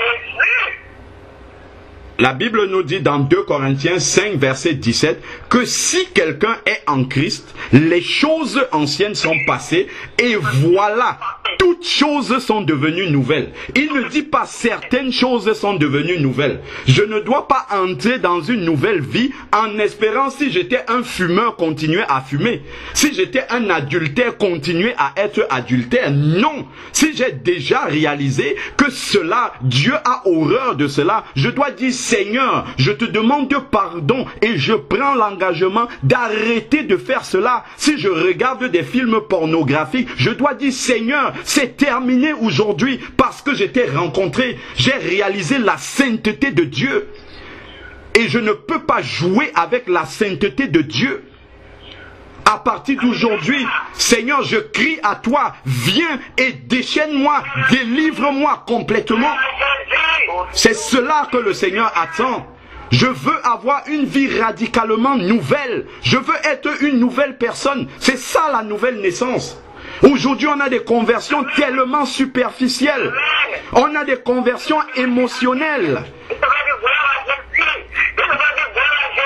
La Bible nous dit dans deux Corinthiens cinq, verset dix-sept, que si quelqu'un est en Christ, les choses anciennes sont passées et voilà, toutes choses sont devenues nouvelles. Il ne dit pas certaines choses sont devenues nouvelles. Je ne dois pas entrer dans une nouvelle vie en espérant si j'étais un fumeur, continuer à fumer. Si j'étais un adultère, continuer à être adultère. Non. Si j'ai déjà réalisé que cela, Dieu a horreur de cela, je dois dire Seigneur, je te demande pardon et je prends l'engagement d'arrêter de faire cela. Si je regarde des films pornographiques, je dois dire Seigneur, c'est terminé aujourd'hui parce que je t'ai rencontré. J'ai réalisé la sainteté de Dieu. Et je ne peux pas jouer avec la sainteté de Dieu. À partir d'aujourd'hui, Seigneur, je crie à toi, viens et déchaîne-moi, délivre-moi complètement. C'est cela que le Seigneur attend. Je veux avoir une vie radicalement nouvelle. Je veux être une nouvelle personne. C'est ça la nouvelle naissance. Aujourd'hui, on a des conversions tellement superficielles. On a des conversions émotionnelles.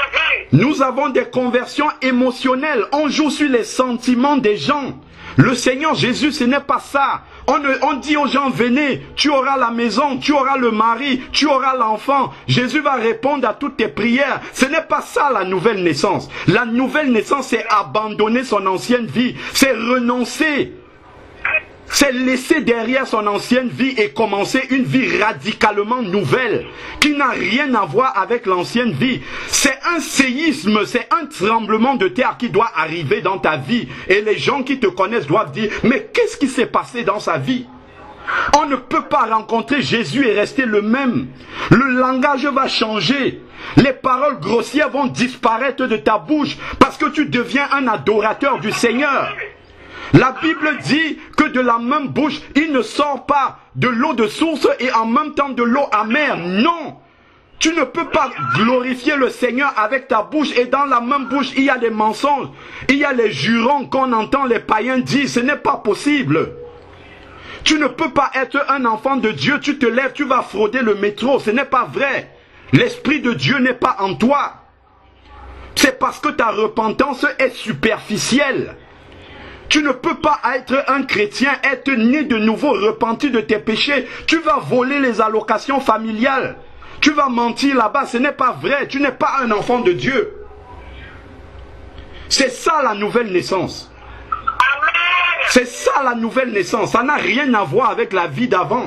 Nous avons des conversions émotionnelles. On joue sur les sentiments des gens. Le Seigneur Jésus, ce n'est pas ça. On, on dit aux gens, venez, tu auras la maison, tu auras le mari, tu auras l'enfant. Jésus va répondre à toutes tes prières. Ce n'est pas ça la nouvelle naissance. La nouvelle naissance, c'est abandonner son ancienne vie. C'est renoncer. C'est laisser derrière son ancienne vie et commencer une vie radicalement nouvelle, qui n'a rien à voir avec l'ancienne vie. C'est un séisme, c'est un tremblement de terre qui doit arriver dans ta vie. Et les gens qui te connaissent doivent dire, mais qu'est-ce qui s'est passé dans sa vie? On ne peut pas rencontrer Jésus et rester le même. Le langage va changer. Les paroles grossières vont disparaître de ta bouche parce que tu deviens un adorateur du Seigneur. La Bible dit que de la même bouche, il ne sort pas de l'eau de source et en même temps de l'eau amère. Non! Tu ne peux pas glorifier le Seigneur avec ta bouche et dans la même bouche, il y a des mensonges. Il y a les jurons qu'on entend les païens dire. Ce n'est pas possible. Tu ne peux pas être un enfant de Dieu. Tu te lèves, tu vas frauder le métro. Ce n'est pas vrai. L'Esprit de Dieu n'est pas en toi. C'est parce que ta repentance est superficielle. Tu ne peux pas être un chrétien, être né de nouveau, repenti de tes péchés. Tu vas voler les allocations familiales. Tu vas mentir là-bas, ce n'est pas vrai. Tu n'es pas un enfant de Dieu. C'est ça la nouvelle naissance. C'est ça la nouvelle naissance. Ça n'a rien à voir avec la vie d'avant.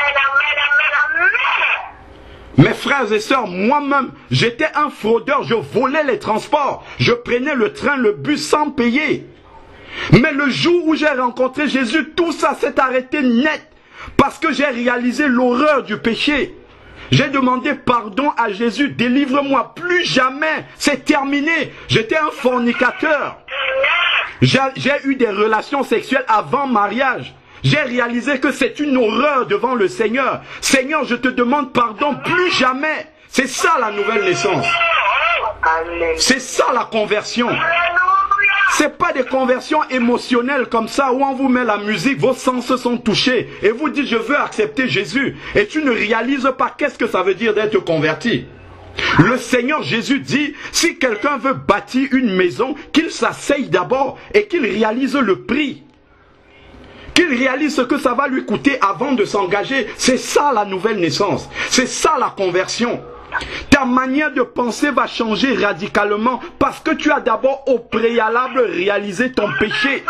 Mes frères et sœurs, moi-même, j'étais un fraudeur. Je volais les transports. Je prenais le train, le bus sans payer. Mais le jour où j'ai rencontré Jésus, tout ça s'est arrêté net. Parce que j'ai réalisé l'horreur du péché. J'ai demandé pardon à Jésus, délivre-moi, plus jamais, c'est terminé. J'étais un fornicateur. J'ai eu des relations sexuelles avant mariage. J'ai réalisé que c'est une horreur devant le Seigneur. Seigneur, je te demande pardon, plus jamais. C'est ça la nouvelle naissance. C'est ça la conversion. C'est pas des conversions émotionnelles comme ça où on vous met la musique, vos sens sont touchés et vous dites je veux accepter Jésus et tu ne réalises pas qu'est-ce que ça veut dire d'être converti. Le Seigneur Jésus dit si quelqu'un veut bâtir une maison, qu'il s'asseye d'abord et qu'il réalise le prix. Qu'il réalise ce que ça va lui coûter avant de s'engager. C'est ça la nouvelle naissance. C'est ça la conversion. Ta manière de penser va changer radicalement parce que tu as d'abord au préalable réalisé ton péché.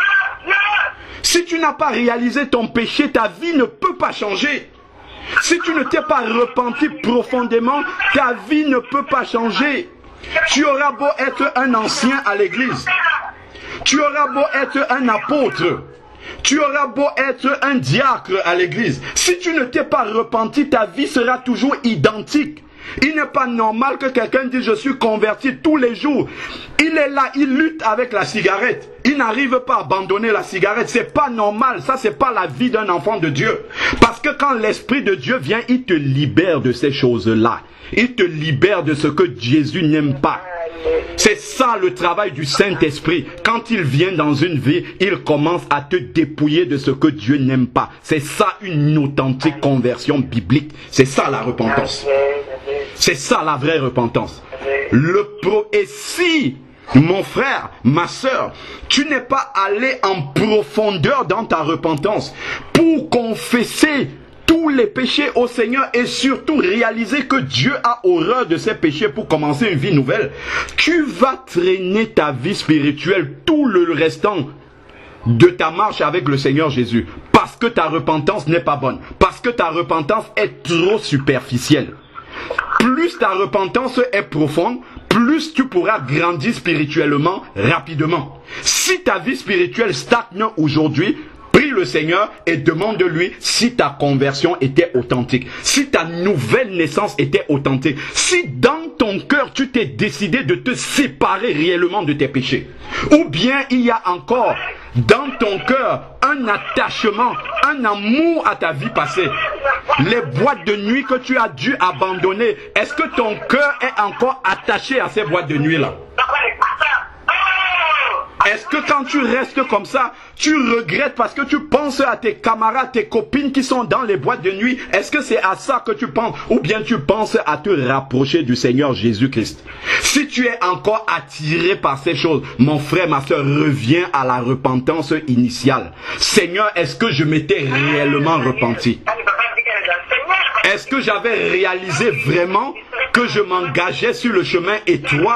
Si tu n'as pas réalisé ton péché, ta vie ne peut pas changer. Si tu ne t'es pas repenti profondément, ta vie ne peut pas changer. Tu auras beau être un ancien à l'église. Tu auras beau être un apôtre. Tu auras beau être un diacre à l'église. Si tu ne t'es pas repenti, ta vie sera toujours identique. Il n'est pas normal que quelqu'un dise je suis converti tous les jours. Il est là, il lutte avec la cigarette. Il n'arrive pas à abandonner la cigarette. C'est pas normal. Ça, c'est pas la vie d'un enfant de Dieu. Parce que quand l'Esprit de Dieu vient, il te libère de ces choses-là. Il te libère de ce que Jésus n'aime pas. C'est ça le travail du Saint-Esprit. Quand il vient dans une vie, il commence à te dépouiller de ce que Dieu n'aime pas. C'est ça une authentique conversion biblique. C'est ça la repentance. C'est ça la vraie repentance. Le pro et si, mon frère, ma soeur, tu n'es pas allé en profondeur dans ta repentance pour confesser tous les péchés au Seigneur et surtout réaliser que Dieu a horreur de ces péchés pour commencer une vie nouvelle, tu vas traîner ta vie spirituelle tout le restant de ta marche avec le Seigneur Jésus. Parce que ta repentance n'est pas bonne. Parce que ta repentance est trop superficielle. Plus ta repentance est profonde, plus tu pourras grandir spirituellement rapidement. Si ta vie spirituelle stagne aujourd'hui, prie le Seigneur et demande-lui si ta conversion était authentique, si ta nouvelle naissance était authentique, si dans ton cœur tu t'es décidé de te séparer réellement de tes péchés, ou bien il y a encore dans ton cœur un attachement, un amour à ta vie passée. Les boîtes de nuit que tu as dû abandonner, est-ce que ton cœur est encore attaché à ces boîtes de nuit là? Est-ce que quand tu restes comme ça, tu regrettes parce que tu penses à tes camarades, tes copines qui sont dans les boîtes de nuit? Est-ce que c'est à ça que tu penses? Ou bien tu penses à te rapprocher du Seigneur Jésus-Christ? Si tu es encore attiré par ces choses, mon frère, ma soeur, reviens à la repentance initiale. Seigneur, est-ce que je m'étais réellement repenti? Est-ce que j'avais réalisé vraiment que je m'engageais sur le chemin étroit?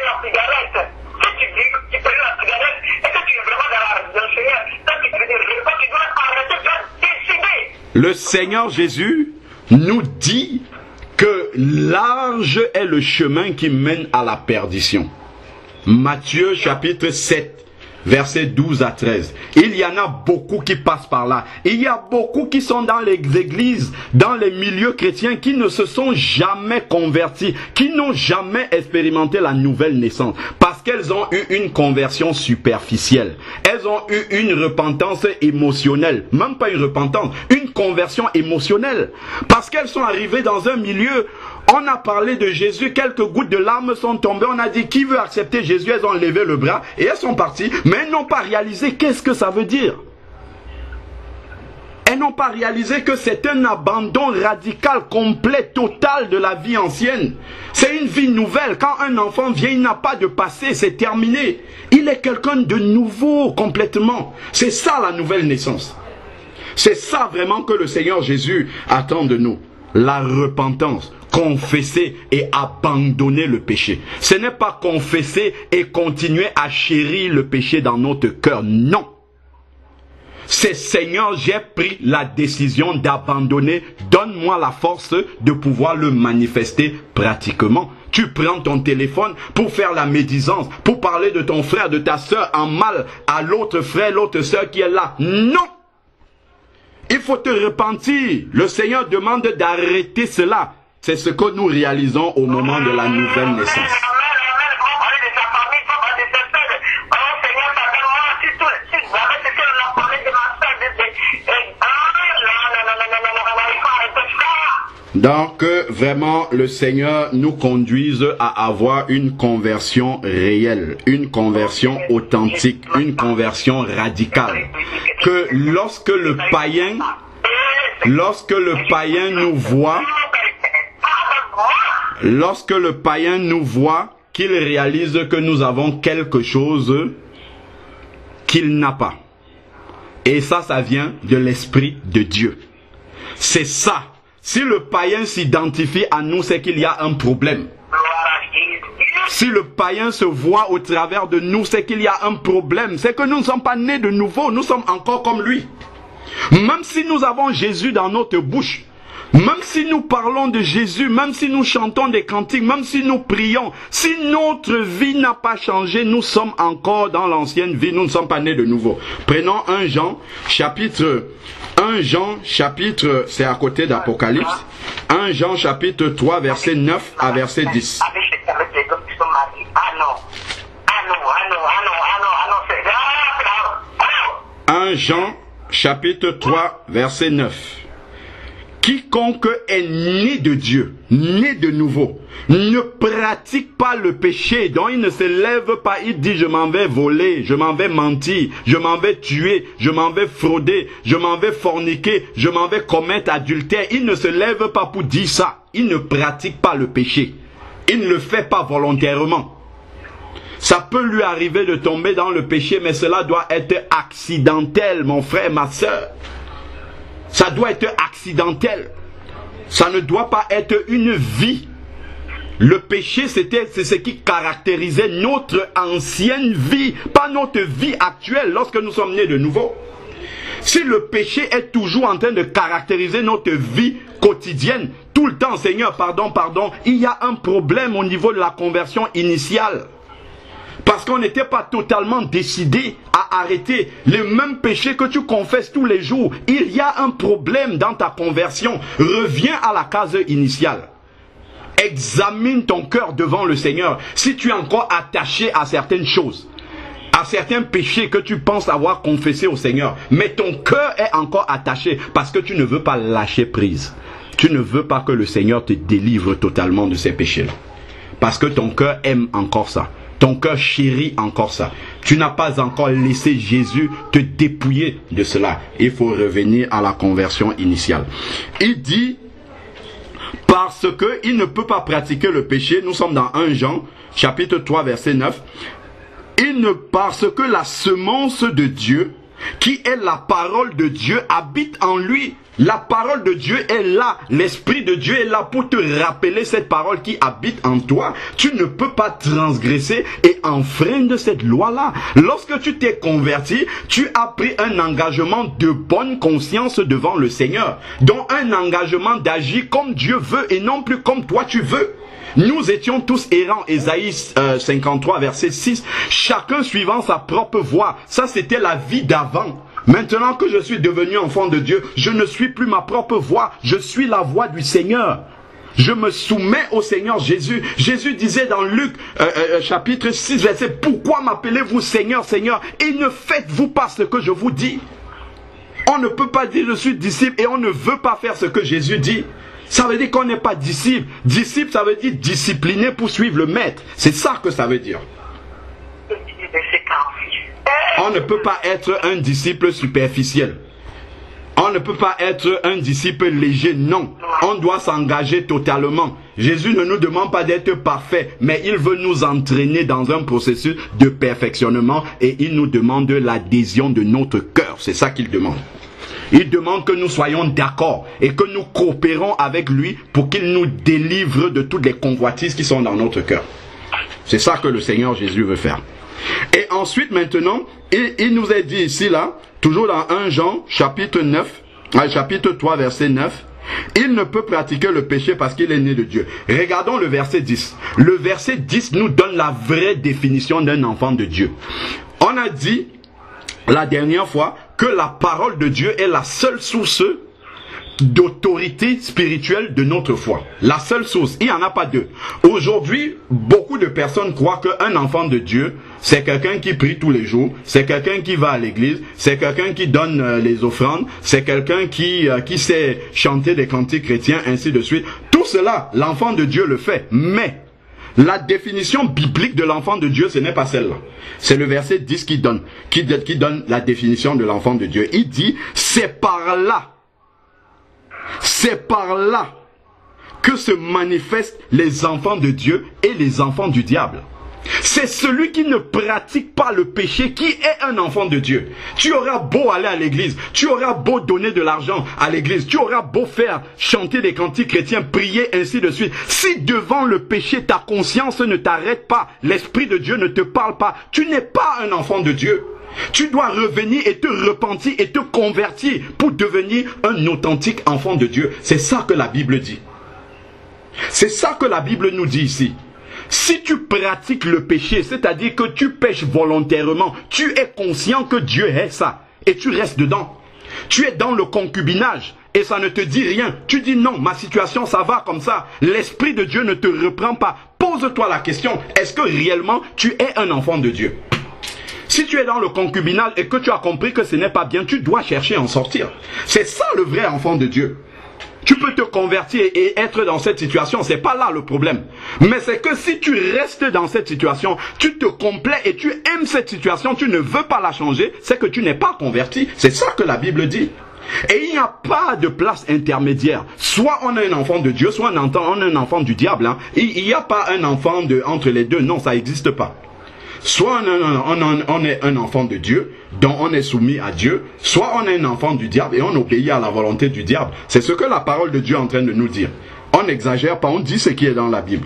Le Seigneur Jésus nous dit que large est le chemin qui mène à la perdition. Matthieu chapitre sept, versets douze à treize. Il y en a beaucoup qui passent par là. Il y a beaucoup qui sont dans les églises, dans les milieux chrétiens, qui ne se sont jamais convertis, qui n'ont jamais expérimenté la nouvelle naissance. Parce qu'elles ont eu une conversion superficielle. Elles ont eu une repentance émotionnelle. Même pas une repentance, une conversion émotionnelle. Parce qu'elles sont arrivées dans un milieu, on a parlé de Jésus, quelques gouttes de larmes sont tombées, on a dit qui veut accepter Jésus, elles ont levé le bras et elles sont parties, mais elles n'ont pas réalisé qu'est-ce que ça veut dire. Elles n'ont pas réalisé que c'est un abandon radical, complet, total de la vie ancienne. C'est une vie nouvelle. Quand un enfant vient, il n'a pas de passé, c'est terminé. Il est quelqu'un de nouveau complètement. C'est ça la nouvelle naissance. C'est ça vraiment que le Seigneur Jésus attend de nous. La repentance. Confesser et abandonner le péché. Ce n'est pas confesser et continuer à chérir le péché dans notre cœur. Non. C'est Seigneur, j'ai pris la décision d'abandonner. Donne-moi la force de pouvoir le manifester pratiquement. Tu prends ton téléphone pour faire la médisance, pour parler de ton frère, de ta soeur en mal à l'autre frère, l'autre soeur qui est là. Non. Il faut te repentir. Le Seigneur demande d'arrêter cela. C'est ce que nous réalisons au moment de la nouvelle naissance. Donc, vraiment, le Seigneur nous conduise à avoir une conversion réelle, une conversion authentique, une conversion radicale. Que lorsque le païen, lorsque le païen nous voit, Lorsque le païen nous voit, qu'il réalise que nous avons quelque chose qu'il n'a pas. Et ça, ça vient de l'Esprit de Dieu. C'est ça. Si le païen s'identifie à nous, c'est qu'il y a un problème. Si le païen se voit au travers de nous, c'est qu'il y a un problème. C'est que nous ne sommes pas nés de nouveau, nous sommes encore comme lui. Même si nous avons Jésus dans notre bouche, même si nous parlons de Jésus, même si nous chantons des cantiques, même si nous prions, si notre vie n'a pas changé, nous sommes encore dans l'ancienne vie, nous ne sommes pas nés de nouveau. Prenons un Jean, chapitre, un Jean, chapitre, c'est à côté d'Apocalypse, un Jean, chapitre trois, verset neuf à verset dix. un Jean, chapitre trois, verset neuf. Quiconque est né de Dieu, né de nouveau, ne pratique pas le péché, donc il ne se lève pas, il dit je m'en vais voler, je m'en vais mentir, je m'en vais tuer, je m'en vais frauder, je m'en vais forniquer, je m'en vais commettre adultère. Il ne se lève pas pour dire ça, il ne pratique pas le péché, il ne le fait pas volontairement. Ça peut lui arriver de tomber dans le péché, mais cela doit être accidentel, mon frère, ma soeur. Ça doit être accidentel. Ça ne doit pas être une vie. Le péché, c'était c'est ce qui caractérisait notre ancienne vie, pas notre vie actuelle lorsque nous sommes nés de nouveau. Si le péché est toujours en train de caractériser notre vie quotidienne, tout le temps, Seigneur, pardon, pardon, il y a un problème au niveau de la conversion initiale. Parce qu'on n'était pas totalement décidé à arrêter les mêmes péchés que tu confesses tous les jours. Il y a un problème dans ta conversion. Reviens à la case initiale. Examine ton cœur devant le Seigneur. Si tu es encore attaché à certaines choses, à certains péchés que tu penses avoir confessés au Seigneur, mais ton cœur est encore attaché parce que tu ne veux pas lâcher prise. Tu ne veux pas que le Seigneur te délivre totalement de ces péchés-là. Parce que ton cœur aime encore ça. Ton cœur chérit encore ça. Tu n'as pas encore laissé Jésus te dépouiller de cela. Il faut revenir à la conversion initiale. Il dit, parce qu'il ne peut pas pratiquer le péché, nous sommes dans premier Jean, chapitre trois, verset neuf. Il ne, parce que la semence de Dieu, qui est la parole de Dieu, habite en lui. La parole de Dieu est là. L'Esprit de Dieu est là pour te rappeler cette parole qui habite en toi. Tu ne peux pas transgresser et enfreindre cette loi-là. Lorsque tu t'es converti, tu as pris un engagement de bonne conscience devant le Seigneur. Donc un engagement d'agir comme Dieu veut et non plus comme toi tu veux. Nous étions tous errants, Ésaïe euh, cinquante-trois, verset six, chacun suivant sa propre voie. Ça, c'était la vie d'avant. Maintenant que je suis devenu enfant de Dieu, je ne suis plus ma propre voie, je suis la voie du Seigneur. Je me soumets au Seigneur Jésus. Jésus disait dans Luc euh, euh, chapitre six, verset, pourquoi m'appelez-vous Seigneur, Seigneur, et ne faites-vous pas ce que je vous dis? On ne peut pas dire je suis disciple et on ne veut pas faire ce que Jésus dit. Ça veut dire qu'on n'est pas disciple. Disciple, ça veut dire discipliné pour suivre le maître. C'est ça que ça veut dire. On ne peut pas être un disciple superficiel. On ne peut pas être un disciple léger, non. On doit s'engager totalement. Jésus ne nous demande pas d'être parfait, mais il veut nous entraîner dans un processus de perfectionnement et il nous demande l'adhésion de notre cœur. C'est ça qu'il demande. Il demande que nous soyons d'accord et que nous coopérons avec lui pour qu'il nous délivre de toutes les convoitises qui sont dans notre cœur. C'est ça que le Seigneur Jésus veut faire. Et ensuite maintenant, il, il nous est dit ici là, toujours dans premier Jean chapitre neuf, chapitre trois verset neuf, il ne peut pratiquer le péché parce qu'il est né de Dieu. Regardons le verset dix. Le verset dix nous donne la vraie définition d'un enfant de Dieu. On a dit la dernière fois que la parole de Dieu est la seule source d'autorité spirituelle de notre foi. La seule source, il n'y en a pas deux. Aujourd'hui, beaucoup de personnes croient qu'un enfant de Dieu, c'est quelqu'un qui prie tous les jours, c'est quelqu'un qui va à l'église, c'est quelqu'un qui donne euh, les offrandes, c'est quelqu'un qui, euh, qui sait chanter des cantiques chrétiens, ainsi de suite. Tout cela, l'enfant de Dieu le fait, mais la définition biblique de l'enfant de Dieu, ce n'est pas celle-là. C'est le verset dix qui donne, qui, qui donne la définition de l'enfant de Dieu. Il dit, c'est par là, c'est par là que se manifestent les enfants de Dieu et les enfants du diable. C'est celui qui ne pratique pas le péché qui est un enfant de Dieu. Tu auras beau aller à l'église, tu auras beau donner de l'argent à l'église, tu auras beau faire chanter des cantiques chrétiens, prier, ainsi de suite. Si devant le péché, ta conscience ne t'arrête pas, l'Esprit de Dieu ne te parle pas, tu n'es pas un enfant de Dieu. Tu dois revenir et te repentir et te convertir pour devenir un authentique enfant de Dieu. C'est ça que la Bible dit. C'est ça que la Bible nous dit ici. Si tu pratiques le péché, c'est-à-dire que tu pêches volontairement, tu es conscient que Dieu est ça, et tu restes dedans. Tu es dans le concubinage, et ça ne te dit rien. Tu dis non, ma situation ça va comme ça. L'Esprit de Dieu ne te reprend pas. Pose-toi la question, est-ce que réellement tu es un enfant de Dieu? Si tu es dans le concubinage et que tu as compris que ce n'est pas bien, tu dois chercher à en sortir. C'est ça le vrai enfant de Dieu. Tu peux te convertir et être dans cette situation, c'est pas là le problème. Mais c'est que si tu restes dans cette situation, tu te complais et tu aimes cette situation, tu ne veux pas la changer, c'est que tu n'es pas converti. C'est ça que la Bible dit. Et il n'y a pas de place intermédiaire. Soit on est un enfant de Dieu, soit on est un enfant du diable. Hein. Il n'y a pas un enfant de, entre les deux, non, ça n'existe pas. Soit on, on, on est un enfant de Dieu, dont on est soumis à Dieu, soit on est un enfant du diable et on obéit à la volonté du diable. C'est ce que la parole de Dieu est en train de nous dire. On n'exagère pas, on dit ce qui est dans la Bible.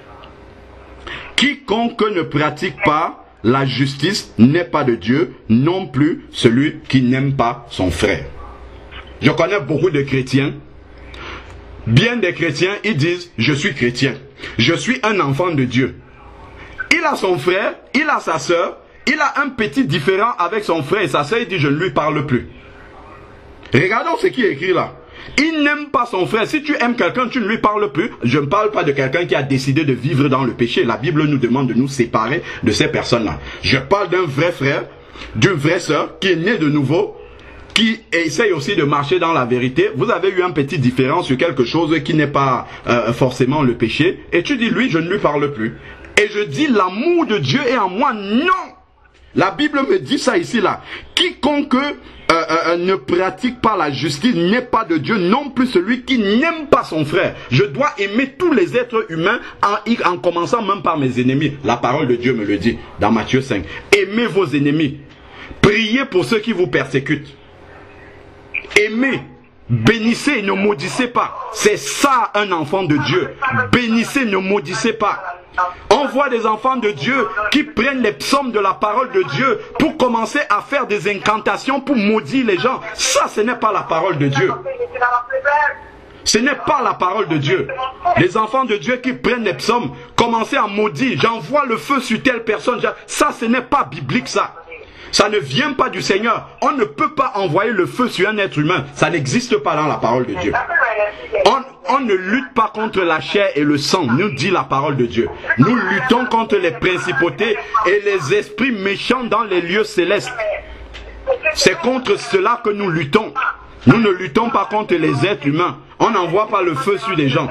Quiconque ne pratique pas la justice n'est pas de Dieu, non plus celui qui n'aime pas son frère. Je connais beaucoup de chrétiens. Bien des chrétiens, ils disent, je suis chrétien, je suis un enfant de Dieu. Il a son frère, il a sa soeur, il a un petit différend avec son frère et sa soeur, il dit je ne lui parle plus. Regardons ce qui est écrit là. Il n'aime pas son frère. Si tu aimes quelqu'un, tu ne lui parles plus. Je ne parle pas de quelqu'un qui a décidé de vivre dans le péché. La Bible nous demande de nous séparer de ces personnes-là. Je parle d'un vrai frère, d'une vraie soeur qui est née de nouveau, qui essaye aussi de marcher dans la vérité. Vous avez eu un petit différend sur quelque chose qui n'est pas euh, forcément le péché. Et tu dis lui, je ne lui parle plus. et je dis l'amour de Dieu est en moi. Non! La Bible me dit ça ici, là. Quiconque euh, euh, ne pratique pas la justice n'est pas de Dieu, non plus celui qui n'aime pas son frère. Je dois aimer tous les êtres humains en, en commençant même par mes ennemis. La parole de Dieu me le dit dans Matthieu cinq. Aimez vos ennemis. Priez pour ceux qui vous persécutent. Aimez. Bénissez et ne maudissez pas. C'est ça un enfant de Dieu. Bénissez, ne maudissez pas. On voit des enfants de Dieu qui prennent les psaumes de la parole de Dieu pour commencer à faire des incantations pour maudire les gens. Ça, ce n'est pas la parole de Dieu. Ce n'est pas la parole de Dieu. Les enfants de Dieu qui prennent les psaumes, commencer à maudire, j'envoie le feu sur telle personne. Ça, ce n'est pas biblique, ça. Ça ne vient pas du Seigneur. On ne peut pas envoyer le feu sur un être humain. Ça n'existe pas dans la parole de Dieu. On, on ne lutte pas contre la chair et le sang, nous dit la parole de Dieu. Nous luttons contre les principautés et les esprits méchants dans les lieux célestes. C'est contre cela que nous luttons. Nous ne luttons pas contre les êtres humains. On n'envoie pas le feu sur les gens.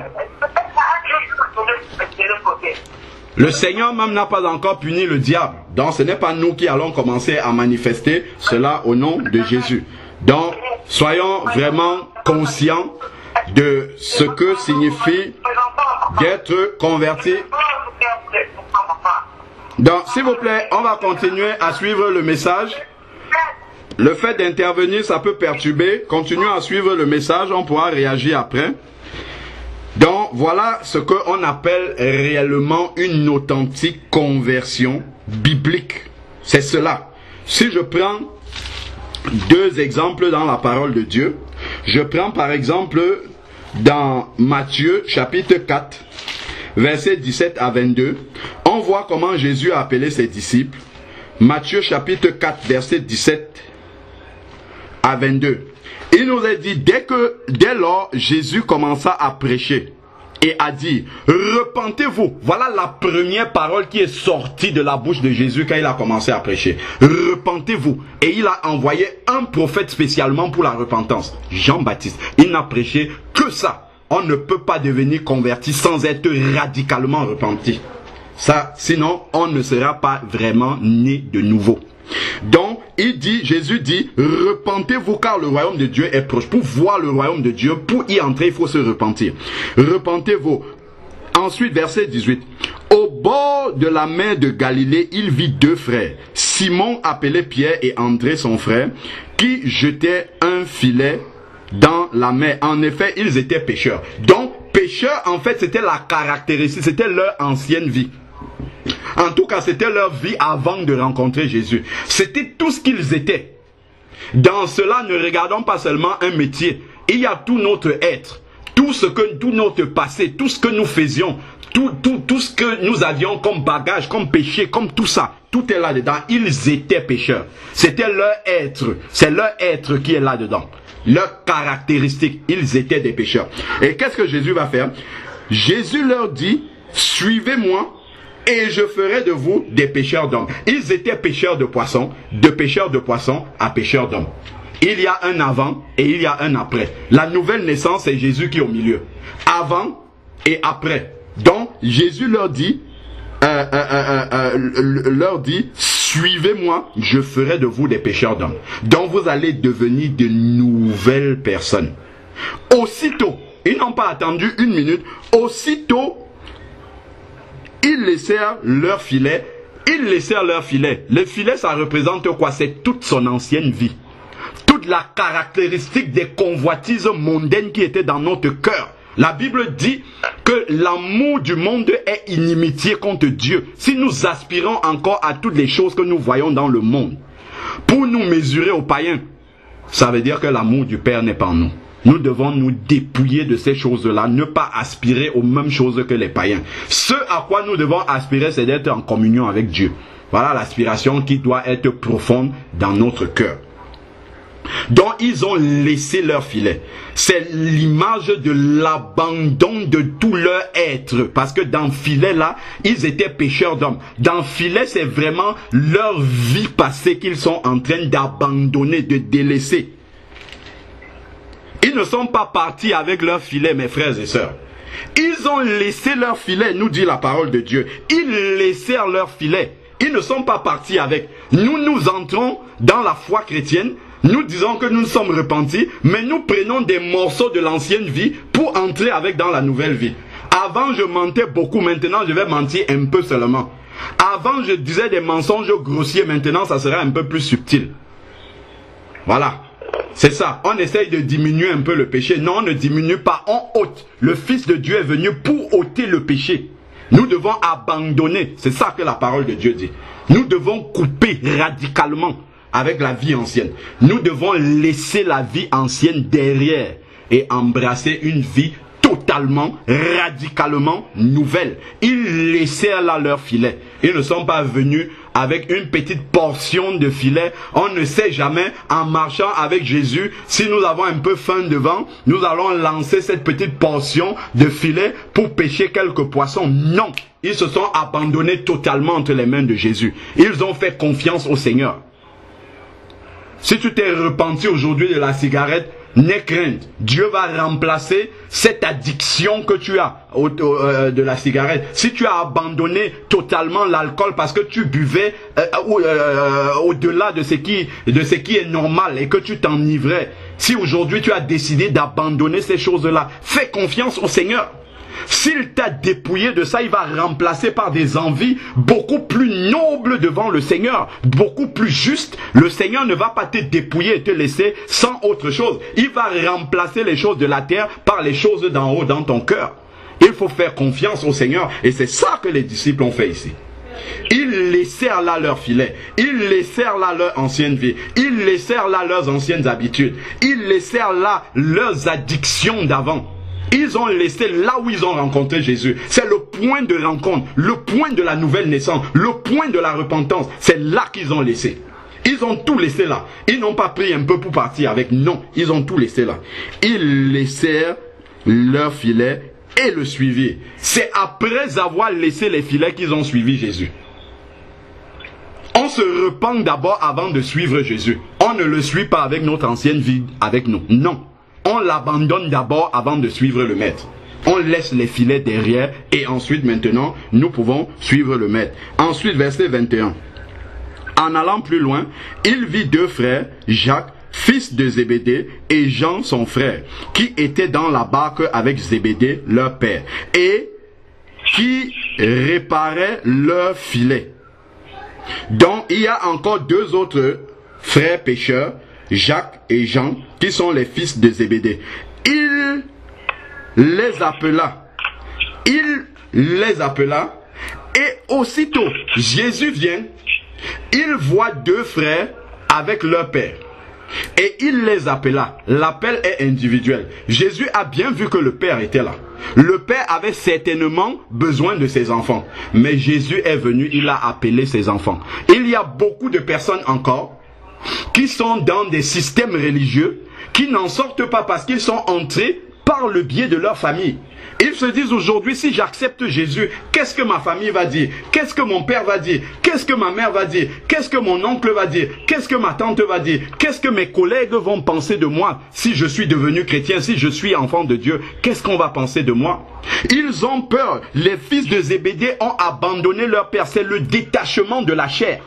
Le Seigneur même n'a pas encore puni le diable. Donc ce n'est pas nous qui allons commencer à manifester cela au nom de Jésus. Donc soyons vraiment conscients de ce que signifie d'être converti. Donc s'il vous plaît, on va continuer à suivre le message. Le fait d'intervenir, ça peut perturber. Continuons à suivre le message, on pourra réagir après. Donc voilà ce qu'on appelle réellement une authentique conversion biblique. C'est cela. Si je prends deux exemples dans la parole de Dieu, je prends par exemple dans Matthieu chapitre quatre, versets dix-sept à vingt-deux, on voit comment Jésus a appelé ses disciples. Matthieu chapitre quatre, verset dix-sept à vingt-deux. Il nous a dit, dès que, dès lors, Jésus commença à prêcher et a dit, repentez-vous. Voilà la première parole qui est sortie de la bouche de Jésus quand il a commencé à prêcher. Repentez-vous. Et il a envoyé un prophète spécialement pour la repentance, Jean-Baptiste. Il n'a prêché que ça. On ne peut pas devenir converti sans être radicalement repenti. Ça, sinon, on ne sera pas vraiment né de nouveau. Donc, il dit, Jésus dit, repentez-vous car le royaume de Dieu est proche. Pour voir le royaume de Dieu, pour y entrer, il faut se repentir. Repentez-vous. Ensuite, verset dix-huit. Au bord de la mer de Galilée, il vit deux frères, Simon appelé Pierre et André son frère, qui jetaient un filet dans la mer. En effet, ils étaient pêcheurs. Donc, pêcheurs, en fait, c'était la caractéristique, c'était leur ancienne vie. En tout cas, c'était leur vie avant de rencontrer Jésus. C'était tout ce qu'ils étaient. Dans cela, ne regardons pas seulement un métier. Il y a tout notre être. Tout ce que, tout notre passé, tout ce que nous faisions, tout, tout, tout ce que nous avions comme bagage, comme péché, comme tout ça. Tout est là-dedans. Ils étaient pécheurs. C'était leur être. C'est leur être qui est là-dedans. Leur caractéristique. Ils étaient des pécheurs. Et qu'est-ce que Jésus va faire? Jésus leur dit, suivez-moi. Et je ferai de vous des pêcheurs d'hommes. Ils étaient pêcheurs de poissons, de pêcheurs de poissons à pêcheurs d'hommes. Il y a un avant et il y a un après. La nouvelle naissance, c'est Jésus qui est au milieu. Avant et après. Donc, Jésus leur dit, euh, euh, euh, euh, leur dit, suivez-moi, je ferai de vous des pêcheurs d'hommes. Donc, vous allez devenir de nouvelles personnes. Aussitôt, ils n'ont pas attendu une minute, aussitôt, ils laissèrent leur filet. Ils laissèrent leur filet. Le filet, ça représente quoi? C'est toute son ancienne vie. Toute la caractéristique des convoitises mondaines qui étaient dans notre cœur. La Bible dit que l'amour du monde est inimitié contre Dieu. Si nous aspirons encore à toutes les choses que nous voyons dans le monde, pour nous mesurer aux païens, ça veut dire que l'amour du Père n'est pas en nous. Nous devons nous dépouiller de ces choses-là, ne pas aspirer aux mêmes choses que les païens. Ce à quoi nous devons aspirer, c'est d'être en communion avec Dieu. Voilà l'aspiration qui doit être profonde dans notre cœur. Donc ils ont laissé leur filet. C'est l'image de l'abandon de tout leur être. Parce que dans le filet là, ils étaient pêcheurs d'hommes. Dans le filet, c'est vraiment leur vie passée qu'ils sont en train d'abandonner, de délaisser. Ils ne sont pas partis avec leur filet, mes frères et sœurs. Ils ont laissé leur filet, nous dit la parole de Dieu. Ils laissèrent leur filet. Ils ne sont pas partis avec. Nous, nous entrons dans la foi chrétienne. Nous disons que nous nous sommes repentis, mais nous prenons des morceaux de l'ancienne vie pour entrer avec dans la nouvelle vie. Avant, je mentais beaucoup. Maintenant, je vais mentir un peu seulement. Avant, je disais des mensonges grossiers. Maintenant, ça sera un peu plus subtil. Voilà. C'est ça. On essaye de diminuer un peu le péché. Non, on ne diminue pas. On ôte. Le Fils de Dieu est venu pour ôter le péché. Nous devons abandonner. C'est ça que la parole de Dieu dit. Nous devons couper radicalement avec la vie ancienne. Nous devons laisser la vie ancienne derrière et embrasser une vie totalement, radicalement nouvelle. Ils laissèrent là leur filet. Ils ne sont pas venus avec une petite portion de filet. On ne sait jamais, en marchant avec Jésus, si nous avons un peu faim devant, nous allons lancer cette petite portion de filet pour pêcher quelques poissons. Non, ils se sont abandonnés totalement entre les mains de Jésus. Ils ont fait confiance au Seigneur. Si tu t'es repenti aujourd'hui de la cigarette, n'aie crainte. Dieu va remplacer cette addiction que tu as au, au, euh, de la cigarette. Si tu as abandonné totalement l'alcool parce que tu buvais euh, euh, au-delà de ce qui, de ce qui est normal et que tu t'enivrais. Si aujourd'hui tu as décidé d'abandonner ces choses-là, fais confiance au Seigneur. S'il t'a dépouillé de ça, il va remplacer par des envies beaucoup plus nobles devant le Seigneur, beaucoup plus justes. Le Seigneur ne va pas te dépouiller et te laisser sans autre chose. Il va remplacer les choses de la terre par les choses d'en haut dans ton cœur. Il faut faire confiance au Seigneur et c'est ça que les disciples ont fait ici. Ils laissèrent là leur filet, ils laissèrent là leur ancienne vie, ils laissèrent là leurs anciennes habitudes, ils laissèrent là leurs addictions d'avant. Ils ont laissé là où ils ont rencontré Jésus. C'est le point de rencontre, le point de la nouvelle naissance, le point de la repentance. C'est là qu'ils ont laissé. Ils ont tout laissé là. Ils n'ont pas pris un peu pour partir avec. Non, ils ont tout laissé là. Ils laissèrent leur filet et le suivirent. C'est après avoir laissé les filets qu'ils ont suivi Jésus. On se repent d'abord avant de suivre Jésus. On ne le suit pas avec notre ancienne vie avec nous. Non. On l'abandonne d'abord avant de suivre le maître. On laisse les filets derrière et ensuite maintenant nous pouvons suivre le maître. Ensuite verset vingt et un. En allant plus loin, il vit deux frères, Jacques, fils de Zébédée, et Jean son frère, qui étaient dans la barque avec Zébédée leur père, et qui réparaient leurs filets. Donc il y a encore deux autres frères pêcheurs, Jacques et Jean, qui sont les fils de Zébédée. Il les appela. Il les appela. Et aussitôt, Jésus vient. Il voit deux frères avec leur père. Et il les appela. L'appel est individuel. Jésus a bien vu que le père était là. Le père avait certainement besoin de ses enfants. Mais Jésus est venu, il a appelé ses enfants. Il y a beaucoup de personnes encore qui sont dans des systèmes religieux, qui n'en sortent pas parce qu'ils sont entrés par le biais de leur famille. Ils se disent aujourd'hui, si j'accepte Jésus, qu'est-ce que ma famille va dire? Qu'est-ce que mon père va dire? Qu'est-ce que ma mère va dire? Qu'est-ce que mon oncle va dire? Qu'est-ce que ma tante va dire? Qu'est-ce que mes collègues vont penser de moi si je suis devenu chrétien, si je suis enfant de Dieu? Qu'est-ce qu'on va penser de moi? Ils ont peur. Les fils de Zébédée ont abandonné leur père. C'est le détachement de la chair.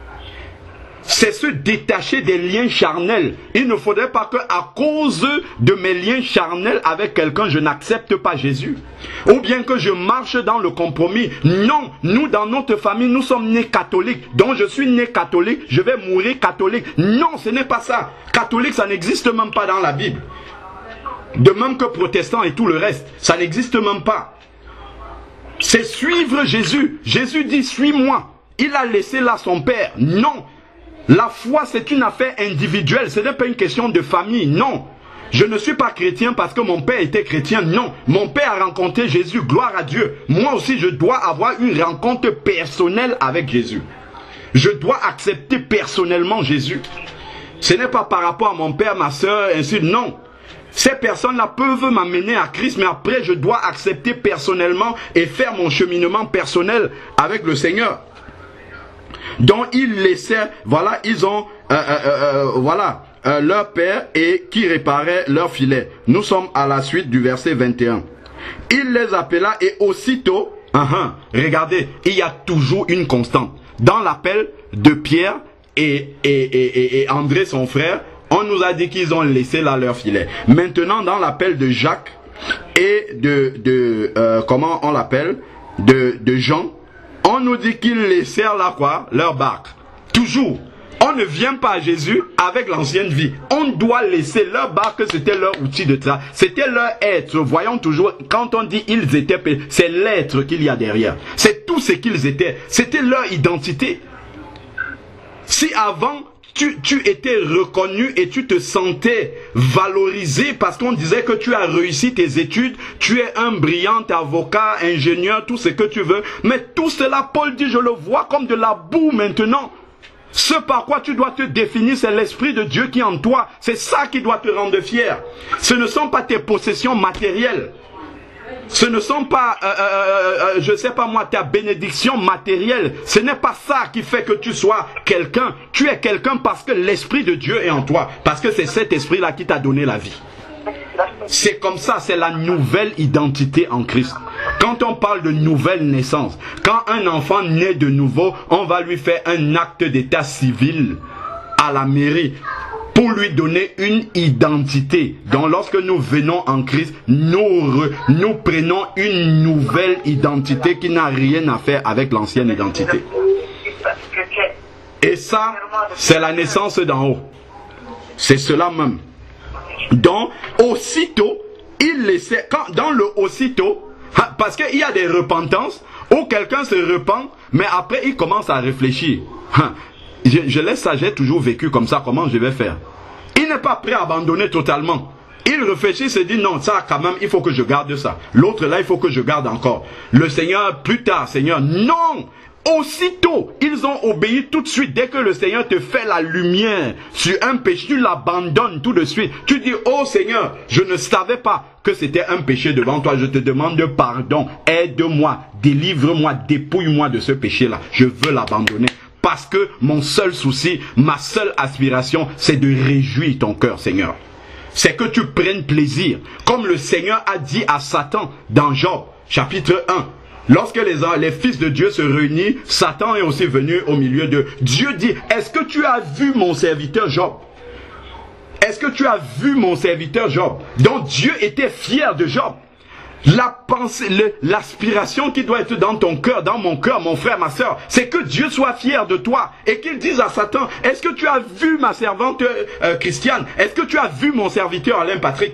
C'est se détacher des liens charnels. Il ne faudrait pas que, à cause de mes liens charnels avec quelqu'un, je n'accepte pas Jésus. Ou bien que je marche dans le compromis. Non, nous dans notre famille, nous sommes nés catholiques. Donc je suis né catholique, je vais mourir catholique. Non, ce n'est pas ça. Catholique, ça n'existe même pas dans la Bible. De même que protestant et tout le reste, ça n'existe même pas. C'est suivre Jésus. Jésus dit, suis-moi. Il a laissé là son père. Non. La foi, c'est une affaire individuelle. Ce n'est pas une question de famille. Non. Je ne suis pas chrétien parce que mon père était chrétien. Non. Mon père a rencontré Jésus. Gloire à Dieu. Moi aussi, je dois avoir une rencontre personnelle avec Jésus. Je dois accepter personnellement Jésus. Ce n'est pas par rapport à mon père, ma soeur, ainsi. Non. Ces personnes-là peuvent m'amener à Christ, mais après, je dois accepter personnellement et faire mon cheminement personnel avec le Seigneur. Donc ils laissaient, voilà, ils ont, euh, euh, euh, voilà, euh, leur père et qui réparait leur filet. Nous sommes à la suite du verset vingt et un. Il les appela et aussitôt, uh -huh, regardez, il y a toujours une constante. Dans l'appel de Pierre et, et, et, et André, son frère, on nous a dit qu'ils ont laissé là leur filet. Maintenant, dans l'appel de Jacques et de, de euh, comment on l'appelle, de, de Jean, on nous dit qu'ils laissèrent là quoi, leur barque. Toujours. On ne vient pas à Jésus avec l'ancienne vie. On doit laisser leur barque, c'était leur outil de travail. C'était leur être. Voyons toujours, quand on dit ils étaient, c'est l'être qu'il y a derrière. C'est tout ce qu'ils étaient. C'était leur identité. Si avant, tu, tu étais reconnu et tu te sentais valorisé parce qu'on disait que tu as réussi tes études, tu es un brillant avocat, ingénieur, tout ce que tu veux. Mais tout cela, Paul dit, je le vois comme de la boue maintenant. Ce par quoi tu dois te définir, c'est l'Esprit de Dieu qui est en toi. C'est ça qui doit te rendre fier. Ce ne sont pas tes possessions matérielles. Ce ne sont pas, euh, euh, euh, je ne sais pas moi, ta bénédiction matérielle. Ce n'est pas ça qui fait que tu sois quelqu'un. Tu es quelqu'un parce que l'Esprit de Dieu est en toi. Parce que c'est cet Esprit-là qui t'a donné la vie. C'est comme ça, c'est la nouvelle identité en Christ. Quand on parle de nouvelle naissance, quand un enfant naît de nouveau, on va lui faire un acte d'état civil à la mairie pour lui donner une identité. Donc lorsque nous venons en Christ, nous, re, nous prenons une nouvelle identité qui n'a rien à faire avec l'ancienne identité. Et ça, c'est la naissance d'en haut. C'est cela même. Donc, aussitôt, il laissait, quand, dans le aussitôt, parce qu'il y a des repentances où quelqu'un se repent, mais après il commence à réfléchir. Je, je laisse ça, j'ai toujours vécu comme ça, comment je vais faire? Il n'est pas prêt à abandonner totalement. Il réfléchit, se dit non, ça quand même, il faut que je garde ça. L'autre là, il faut que je garde encore. Le Seigneur, plus tard, Seigneur, non! Aussitôt, ils ont obéi tout de suite. Dès que le Seigneur te fait la lumière sur un péché, tu l'abandonnes tout de suite. Tu dis, oh Seigneur, je ne savais pas que c'était un péché devant toi. Je te demande pardon. Aide-moi, délivre-moi, dépouille-moi de ce péché-là. Je veux l'abandonner. Parce que mon seul souci, ma seule aspiration, c'est de réjouir ton cœur, Seigneur. C'est que tu prennes plaisir. Comme le Seigneur a dit à Satan dans Job, chapitre un. Lorsque les, les fils de Dieu se réunissent, Satan est aussi venu au milieu d'eux. Dieu dit, est-ce que tu as vu mon serviteur Job? Est-ce que tu as vu mon serviteur Job? Donc Dieu était fier de Job. La pensée, l'aspiration qui doit être dans ton cœur, dans mon cœur, mon frère, ma soeur, c'est que Dieu soit fier de toi et qu'il dise à Satan, est-ce que tu as vu ma servante euh, Christiane? Est-ce que tu as vu mon serviteur Alain Patrick?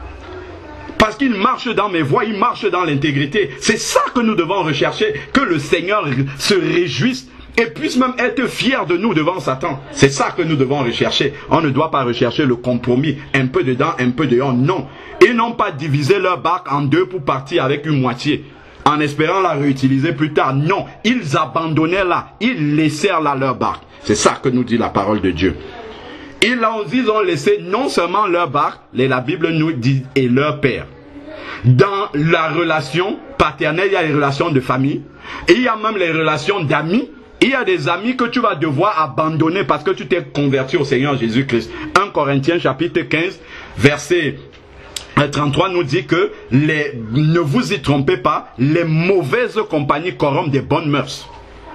Parce qu'il marche dans mes voies, il marche dans l'intégrité. C'est ça que nous devons rechercher, que le Seigneur se réjouisse et puisse même être fier de nous devant Satan. C'est ça que nous devons rechercher. On ne doit pas rechercher le compromis, un peu dedans, un peu dehors. Non. Ils n'ont pas divisé leur barque en deux pour partir avec une moitié, en espérant la réutiliser plus tard. Non. Ils abandonnaient là, ils laissèrent là leur barque. C'est ça que nous dit la parole de Dieu. Ils ont laissé non seulement leur barque, mais la Bible nous dit et leur père. Dans la relation paternelle, il y a les relations de famille. Et il y a même les relations d'amis. Il y a des amis que tu vas devoir abandonner parce que tu t'es converti au Seigneur Jésus-Christ. un Corinthiens chapitre quinze, verset trente-trois nous dit que les, ne vous y trompez pas, les mauvaises compagnies corrompent des bonnes mœurs.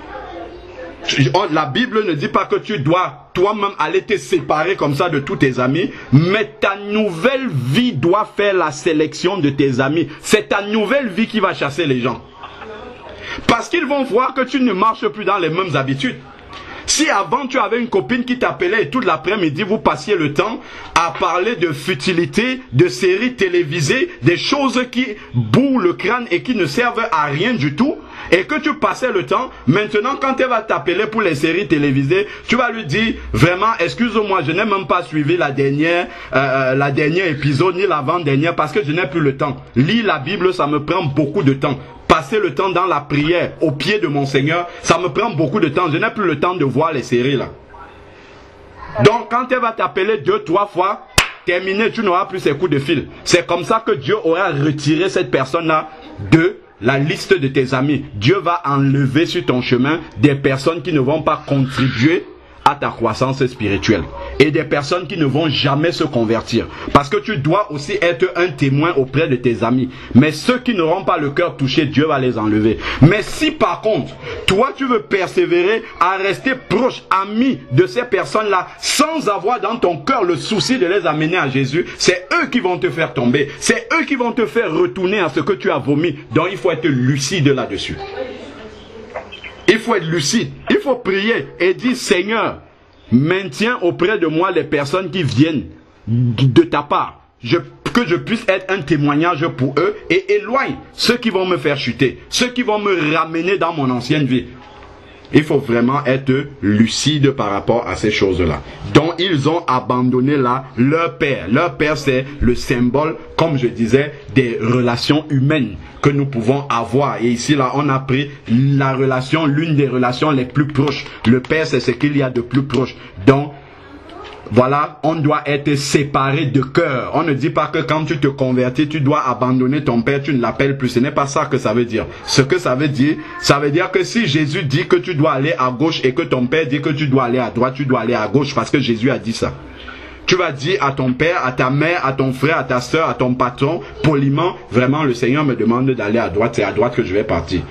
La Bible ne dit pas que tu dois toi-même aller te séparer comme ça de tous tes amis, mais ta nouvelle vie doit faire la sélection de tes amis. C'est ta nouvelle vie qui va chasser les gens. Parce qu'ils vont voir que tu ne marches plus dans les mêmes habitudes. Si avant tu avais une copine qui t'appelait et toute l'après-midi vous passiez le temps à parler de futilité, de séries télévisées, des choses qui bourrent le crâne et qui ne servent à rien du tout, et que tu passais le temps, maintenant quand elle va t'appeler pour les séries télévisées, tu vas lui dire vraiment excuse-moi, je n'ai même pas suivi la dernière, euh, la dernière épisode ni l'avant-dernière parce que je n'ai plus le temps. Lire la Bible, ça me prend beaucoup de temps. Passer le temps dans la prière au pied de mon Seigneur, ça me prend beaucoup de temps. Je n'ai plus le temps de voir les séries là. Donc quand elle va t'appeler deux, trois fois, terminé, tu n'auras plus ces coups de fil. C'est comme ça que Dieu aura retiré cette personne-là de la liste de tes amis. Dieu va enlever sur ton chemin des personnes qui ne vont pas contribuer à ta croissance spirituelle. Et des personnes qui ne vont jamais se convertir. Parce que tu dois aussi être un témoin auprès de tes amis. Mais ceux qui n'auront pas le cœur touché, Dieu va les enlever. Mais si par contre, toi tu veux persévérer à rester proche, ami de ces personnes-là, sans avoir dans ton cœur le souci de les amener à Jésus, c'est eux qui vont te faire tomber. C'est eux qui vont te faire retourner à ce que tu as vomi. Donc il faut être lucide là-dessus. Il faut être lucide. Il faut prier et dire, Seigneur, maintiens auprès de moi les personnes qui viennent de ta part. Je, que je puisse être un témoignage pour eux et éloigne ceux qui vont me faire chuter, ceux qui vont me ramener dans mon ancienne vie. Il faut vraiment être lucide par rapport à ces choses-là. Donc ils ont abandonné là leur père. Leur père, c'est le symbole, comme je disais, des relations humaines que nous pouvons avoir. Et ici là, on a pris la relation, l'une des relations les plus proches. Le père, c'est ce qu'il y a de plus proche. Donc voilà, on doit être séparé de cœur. On ne dit pas que quand tu te convertis, tu dois abandonner ton père, tu ne l'appelles plus. Ce n'est pas ça que ça veut dire. Ce que ça veut dire, ça veut dire que si Jésus dit que tu dois aller à gauche et que ton père dit que tu dois aller à droite, tu dois aller à gauche parce que Jésus a dit ça. Tu vas dire à ton père, à ta mère, à ton frère, à ta soeur, à ton patron, poliment, vraiment le Seigneur me demande d'aller à droite, c'est à droite que je vais partir.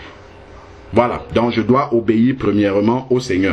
Voilà, donc je dois obéir premièrement au Seigneur.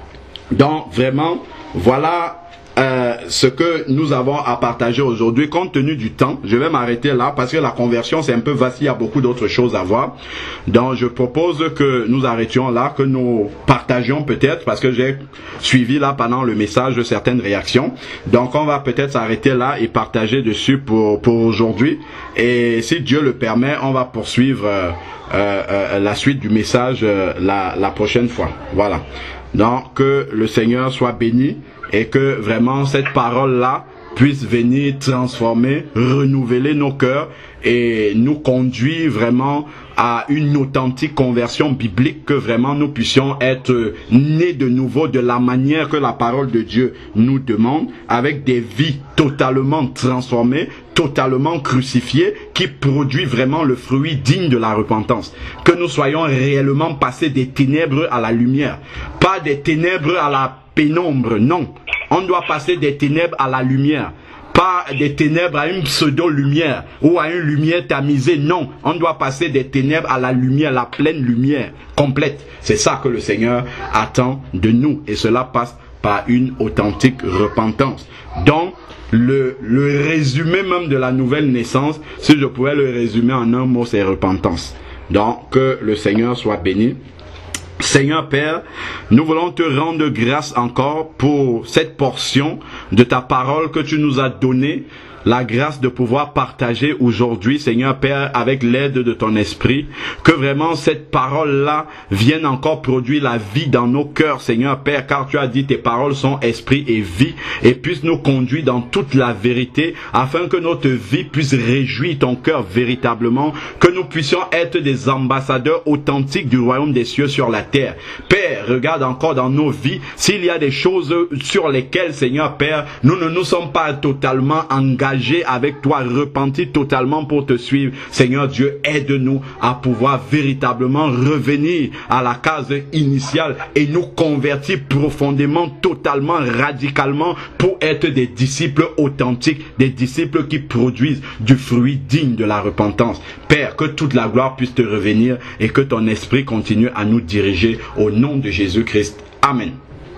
Donc vraiment, voilà Euh, ce que nous avons à partager aujourd'hui. Compte tenu du temps, je vais m'arrêter là parce que la conversion c'est un peu vaste, il y a beaucoup d'autres choses à voir. Donc je propose que nous arrêtions là, que nous partagions peut-être, parce que j'ai suivi là pendant le message de certaines réactions. Donc on va peut-être s'arrêter là et partager dessus pour, pour aujourd'hui. Et si Dieu le permet, on va poursuivre euh, euh, la suite du message euh, la, la prochaine fois. Voilà. Donc que le Seigneur soit béni. Et que vraiment cette parole-là puisse venir transformer, renouveler nos cœurs et nous conduire vraiment à une authentique conversion biblique, que vraiment nous puissions être nés de nouveau de la manière que la parole de Dieu nous demande, avec des vies totalement transformées, totalement crucifiées, qui produit vraiment le fruit digne de la repentance. Que nous soyons réellement passés des ténèbres à la lumière, pas des ténèbres à la pénombre, non. On doit passer des ténèbres à la lumière, pas des ténèbres à une pseudo-lumière ou à une lumière tamisée, non. On doit passer des ténèbres à la lumière, la pleine lumière complète. C'est ça que le Seigneur attend de nous et cela passe par une authentique repentance. Donc, le, le résumé même de la nouvelle naissance, si je pouvais le résumer en un mot, c'est repentance. Donc, que le Seigneur soit béni. Seigneur Père, nous voulons te rendre grâce encore pour cette portion de ta parole que tu nous as donnée, la grâce de pouvoir partager aujourd'hui, Seigneur Père, avec l'aide de ton esprit, que vraiment cette parole-là vienne encore produire la vie dans nos cœurs, Seigneur Père, car tu as dit tes paroles sont esprit et vie, et puisse nous conduire dans toute la vérité, afin que notre vie puisse réjouir ton cœur véritablement, que nous puissions être des ambassadeurs authentiques du royaume des cieux sur la terre. Père, regarde encore dans nos vies, s'il y a des choses sur lesquelles, Seigneur Père, nous ne nous sommes pas totalement engagés avec toi, repentis totalement pour te suivre. Seigneur Dieu, aide-nous à pouvoir véritablement revenir à la case initiale et nous convertir profondément, totalement, radicalement pour être des disciples authentiques, des disciples qui produisent du fruit digne de la repentance. Père, que toute la gloire puisse te revenir et que ton esprit continue à nous diriger au nom de Jésus-Christ. Amen.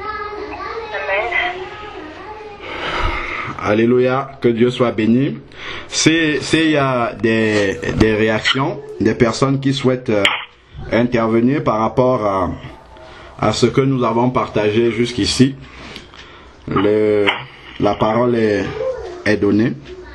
Alléluia, que Dieu soit béni. S'il y a des, des réactions, des personnes qui souhaitent euh, intervenir par rapport à, à ce que nous avons partagé jusqu'ici, le, la parole est, est donnée.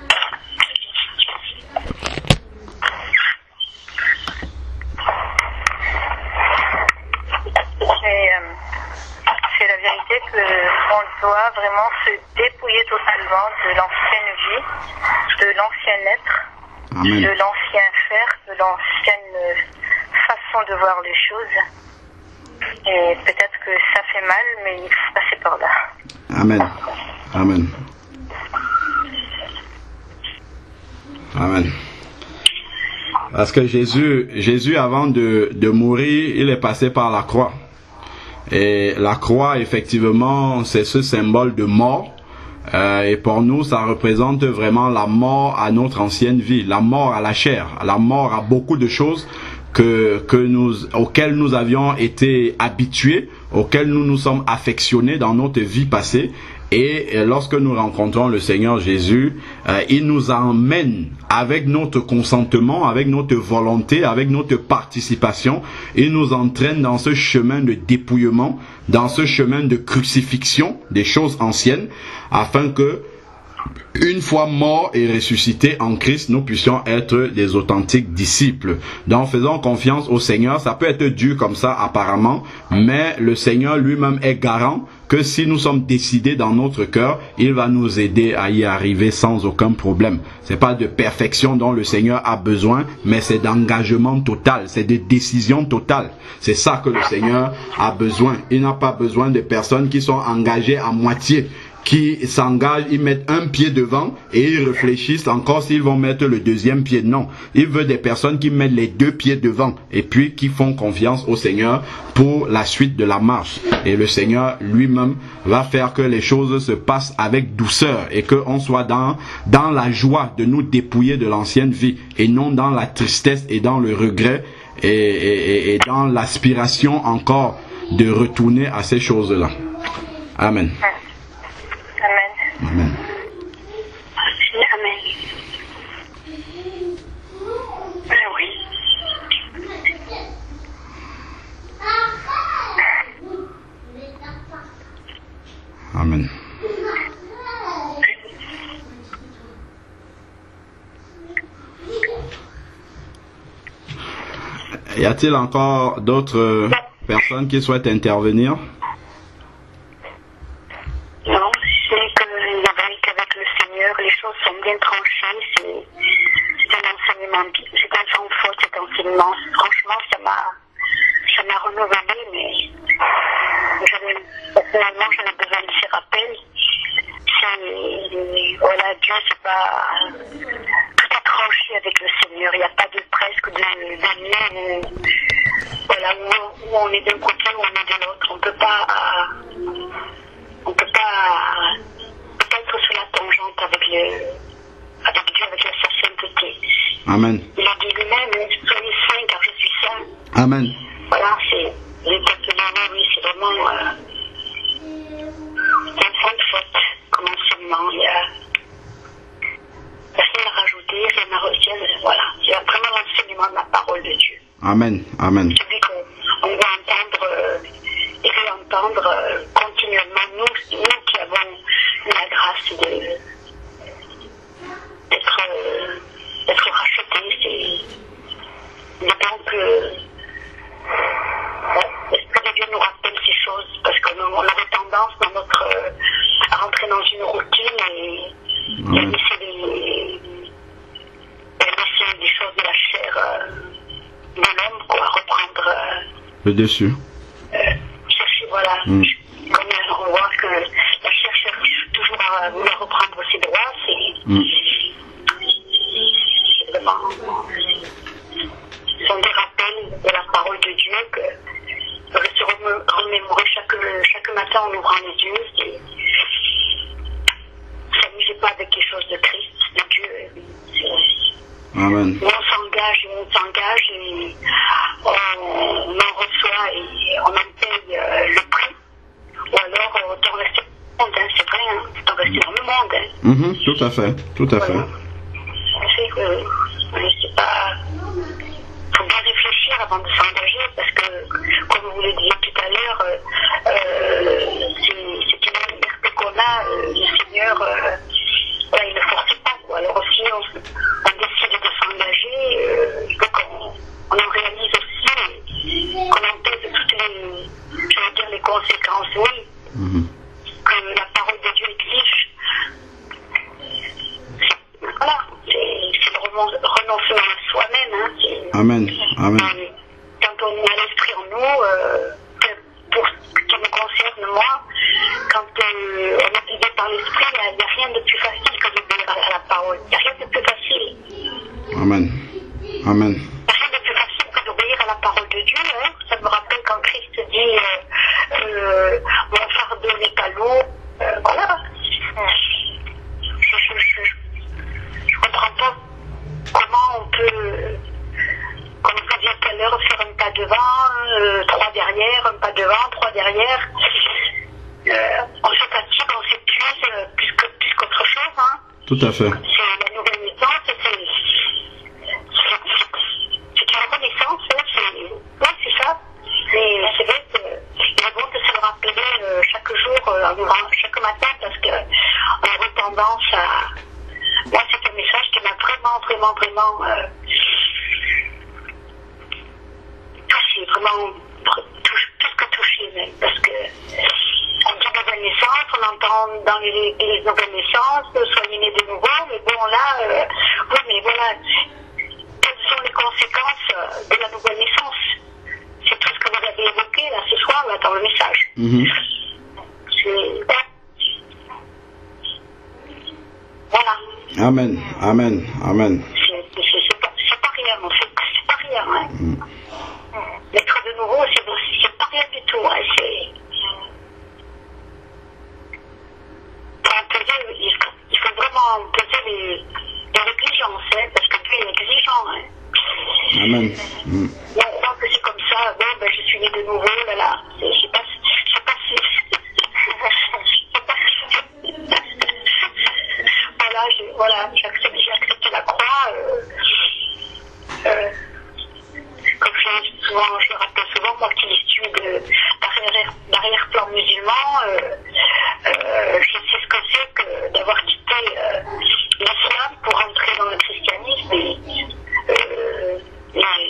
C'est la vérité qu'on doit vraiment se dépouiller totalement de l'ancienne vie, de l'ancien être, Amen. De l'ancien faire, de l'ancienne façon de voir les choses. Et peut-être que ça fait mal, mais il faut passer par là. Amen. Amen. Amen. Parce que Jésus, Jésus avant de, de mourir, il est passé par la croix. Et la croix, effectivement, c'est ce symbole de mort. Euh, et pour nous, ça représente vraiment la mort à notre ancienne vie, la mort à la chair, la mort à beaucoup de choses que, que nous, auxquelles nous avions été habitués, auxquelles nous nous sommes affectionnés dans notre vie passée. Et lorsque nous rencontrons le Seigneur Jésus, euh, il nous emmène avec notre consentement, avec notre volonté, avec notre participation. Il nous entraîne dans ce chemin de dépouillement, dans ce chemin de crucifixion des choses anciennes, afin que, une fois morts et ressuscités en Christ, nous puissions être des authentiques disciples. Donc faisons confiance au Seigneur. Ça peut être dur comme ça apparemment, mais le Seigneur lui-même est garant que si nous sommes décidés dans notre cœur, il va nous aider à y arriver sans aucun problème. C'est pas de perfection dont le Seigneur a besoin, mais c'est d'engagement total, c'est de décision totale. C'est ça que le Seigneur a besoin. Il n'a pas besoin de personnes qui sont engagées à moitié, qui s'engagent, ils mettent un pied devant et ils réfléchissent encore s'ils vont mettre le deuxième pied. Non, il veut des personnes qui mettent les deux pieds devant et puis qui font confiance au Seigneur pour la suite de la marche. Et le Seigneur lui-même va faire que les choses se passent avec douceur et qu'on soit dans, dans la joie de nous dépouiller de l'ancienne vie et non dans la tristesse et dans le regret et, et, et dans l'aspiration encore de retourner à ces choses-là. Amen. Amen. Amen. Oui. Amen. Y a-t-il encore d'autres personnes qui souhaitent intervenir? Franchement, ça m'a ça m'a renouvelé, mais personnellement, j'en ai besoin de ces rappels. Voilà, Dieu, c'est pas tout est tranché avec le Seigneur. Il n'y a pas de presque de d'années où, voilà, où, où on est d'un côté, où on est de l'autre. On peut pas on peut pas être sur la tangente avec le avec Dieu, avec la sainteté. Amen. Il a dit lui-même, soyez saints car je suis saint. Amen. Voilà, c'est le peuple de oui, c'est vraiment euh, une grande faute comme enseignement. Il y a rien à rajouter, rien à retirer. Voilà, c'est vraiment l'enseignement de la parole de Dieu. Amen. Amen. Celui qu'on on va entendre euh, et réentendre euh, continuellement, nous, nous qui avons la grâce de d'être euh, d'être rachetés, c'est donc euh, l'Esprit de Dieu nous rappelle ces choses parce qu'on avait tendance dans notre euh, à rentrer dans une routine et mmh. à laisser les, laisser des choses de la chair euh, de l'homme, quoi, reprendre euh, le dessus. Euh, chercher, voilà, mmh. comme on voit que la chair cherche toujours à vouloir reprendre ses droits, c'est mmh. Ce sont des rappels de la parole de Dieu que on va se remémorer chaque, chaque matin en ouvrant les yeux. C'est, s'amuser pas avec les choses de Christ, de Dieu. C'est, Amen. on s'engage et on s'engage et on, on en reçoit et on en paye euh, le prix. Ou alors autant rester dans le monde, hein, c'est vrai, hein, autant rester dans le monde. Hein. Mm-hmm, tout à fait, tout à voilà. fait. C'est que je sais pas. Faut bien réfléchir avant de s'engager parce que, comme vous le disiez tout à l'heure, euh, c'est, c'est une liberté qu'on a. Euh, le Seigneur, euh, voilà, il ne force pas, quoi. Alors si on, on décide de s'engager, euh, il faut qu'on on en réalise aussi, qu'on en pèse toutes les, je veux dire, les conséquences, oui, mm-hmm. que la parole de Dieu exige. Voilà, c'est, c'est le renoncement à soi-même. Hein, c'est, Amen. Amen. Quand on a l'esprit en nous, euh, pour ce qui me concerne moi, quand euh, on est guidé par l'esprit, il n'y a, a rien de plus facile que d'obéir à, à la parole. Il n'y a rien de plus facile. Amen. Amen. Il n'y a rien de plus facile que d'obéir à la parole de Dieu. Hein. Ça me rappelle quand Christ dit euh, Tout à fait. C'est la nouvelle naissance, c'est c'est une renaissance, hein, c'est ouais, c'est ça. Mais c'est vrai que il est bon de se le rappeler euh, chaque jour, euh, chaque matin, parce que on aurait tendance à. Moi, c'est un message qui m'a vraiment, vraiment, vraiment euh, touché, vraiment touche, plus que touché même, parce que on dit nouvelle naissance, on entend dans les, les nouvelles naissances, soyez nés de nouveau, mais bon là, euh, oui, mais voilà, quelles sont les conséquences de la nouvelle naissance? C'est tout ce que vous avez évoqué là ce soir, là, dans le message. Mm-hmm. C'est... Voilà. Amen, amen, amen. C'est, c'est, c'est, pas, c'est pas rien, en fait, c'est pas rien. Hein. Mm. L'être de nouveau, c'est, c'est pas rien du tout. Hein. C'est... On peut dire, il, faut, il faut vraiment peser les, les exigences, hein, parce que Dieu est exigeant. Hein. Amen. Mm. Bon, donc c'est comme ça, bon, ben, je suis né de nouveau, là, là. Je sais pas, je sais pas si... Voilà, je, voilà, j'accepte, j'ai accepté la croix. Euh, euh, comme je, souvent, je le rappelle souvent, moi qui suis de l'arrière-plan musulman, euh, euh, je sais ce que c'est que d'avoir quitté euh, l'islam pour entrer dans le christianisme. Et, euh, et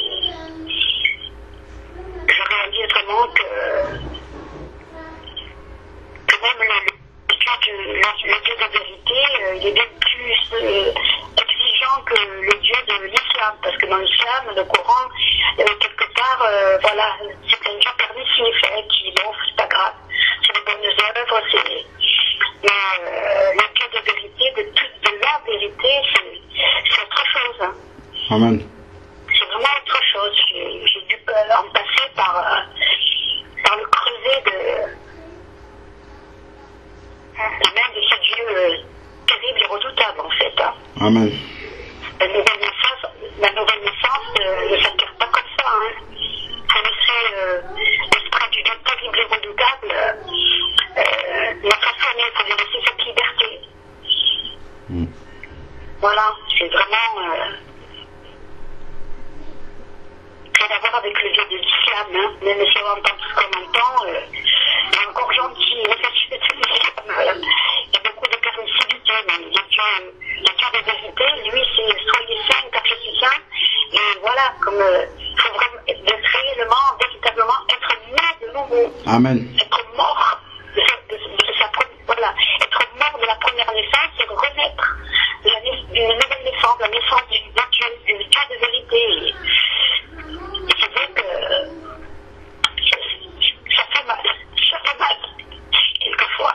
je réalise vraiment que, que même le, le, Dieu, de, le, le Dieu de vérité, euh, il est bien plus euh, exigeant que le Dieu de l'islam, parce que dans l'islam, le Coran, euh, quelque part, euh, voilà, c'est un Dieu permissif, hein, qui, bon, c'est pas grave, c'est des bonnes œuvres, c'est... Mais euh, le Dieu de vérité, de toute de la vérité, c'est, c'est autre chose. Hein. Amen. C'est vraiment autre chose. J'ai, j'ai dû en passer par, euh, par le creuset de... Et même de ce Dieu euh, terrible et redoutable, en fait. Hein. Amen. La nouvelle naissance, la nouvelle naissance euh, ne s'acquiert pas comme ça. Hein. Vous laissez euh, l'esprit du Dieu terrible et redoutable euh, euh, la façonner, il faut lui laisser cette liberté. Mm. Voilà, c'est vraiment... Euh, rien à voir avec le Dieu de l'islam, hein. Même si on entend tout ce qu'on entend, euh, il est encore gentil, il est facile de l'islam. Euh, il y a beaucoup de permissivité, mais le Dieu, le Dieu de vérité, lui, c'est soyez saint car je suis saint. Et voilà, comme il euh, faut vraiment être réellement, véritablement être né de nouveau. Amen. Être mort de sa, de, de sa voilà, être mort de la première naissance et renaître d'une nouvelle naissance, la naissance du Dieu, du Dieu de vérité. Et, c'est vrai que ça fait mal, ça fait mal, quelquefois.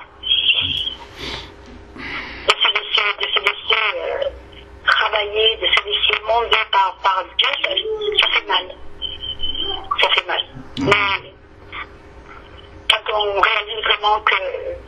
De se laisser, de se laisser euh, travailler, de se laisser monder par, par Dieu, ça, ça fait mal. Ça fait mal. Mais quand on réalise vraiment que,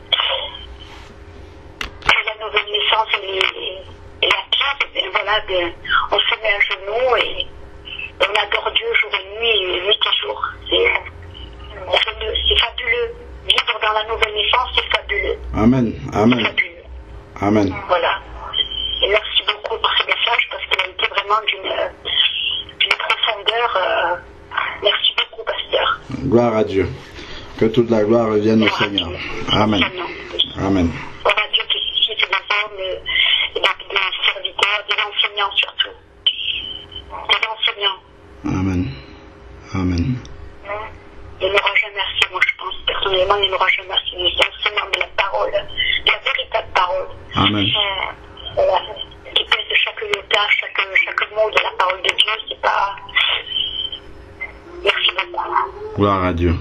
que la nouvelle naissance est, est la clé, voilà, de, on se met à genoux et on adore Dieu jour et nuit, et nuit et jour. C'est, c'est fabuleux. Vivre dans la nouvelle naissance, c'est fabuleux. Amen. Amen. C'est fabuleux. Amen. Voilà. Et merci beaucoup pour ce message parce qu'il a été vraiment d'une, d'une profondeur. Euh, merci beaucoup, pasteur. Gloire à Dieu. Que toute la gloire revienne au Seigneur. Amen. Amen. Voilà, Dieu qui suscite des hommes et des, des serviteurs, des enseignants surtout. Des enseignants. Amen. Amen. Il n'aura jamais assez, moi je pense, personnellement, il n'aura jamais assez des enseignants de la parole, de la véritable parole. Amen. Euh, voilà, qui pèse de chaque iota, chaque, chaque mot de la parole de Dieu, c'est pas... Merci beaucoup. Gloire à Dieu.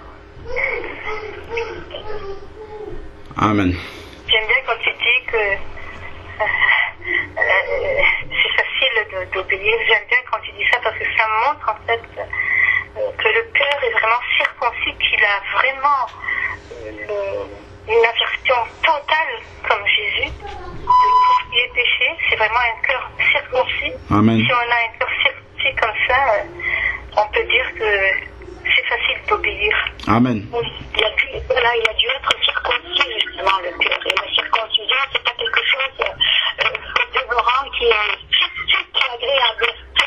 Amen. J'aime bien quand tu dis que euh, euh, c'est facile de, d'obéir. J'aime bien quand tu dis ça parce que ça montre en fait euh, que le cœur est vraiment circoncis, qu'il a vraiment euh, une aversion totale comme Jésus de tout ce qui est péché. C'est vraiment un cœur circoncis. Amen. Si on a un cœur circoncis comme ça, euh, on peut dire que c'est facile d'obéir. Amen. Il a dû, voilà, il a dû être circoncis justement le cœur. Et la circoncision, c'est pas quelque chose euh, qui est, qui est agréable.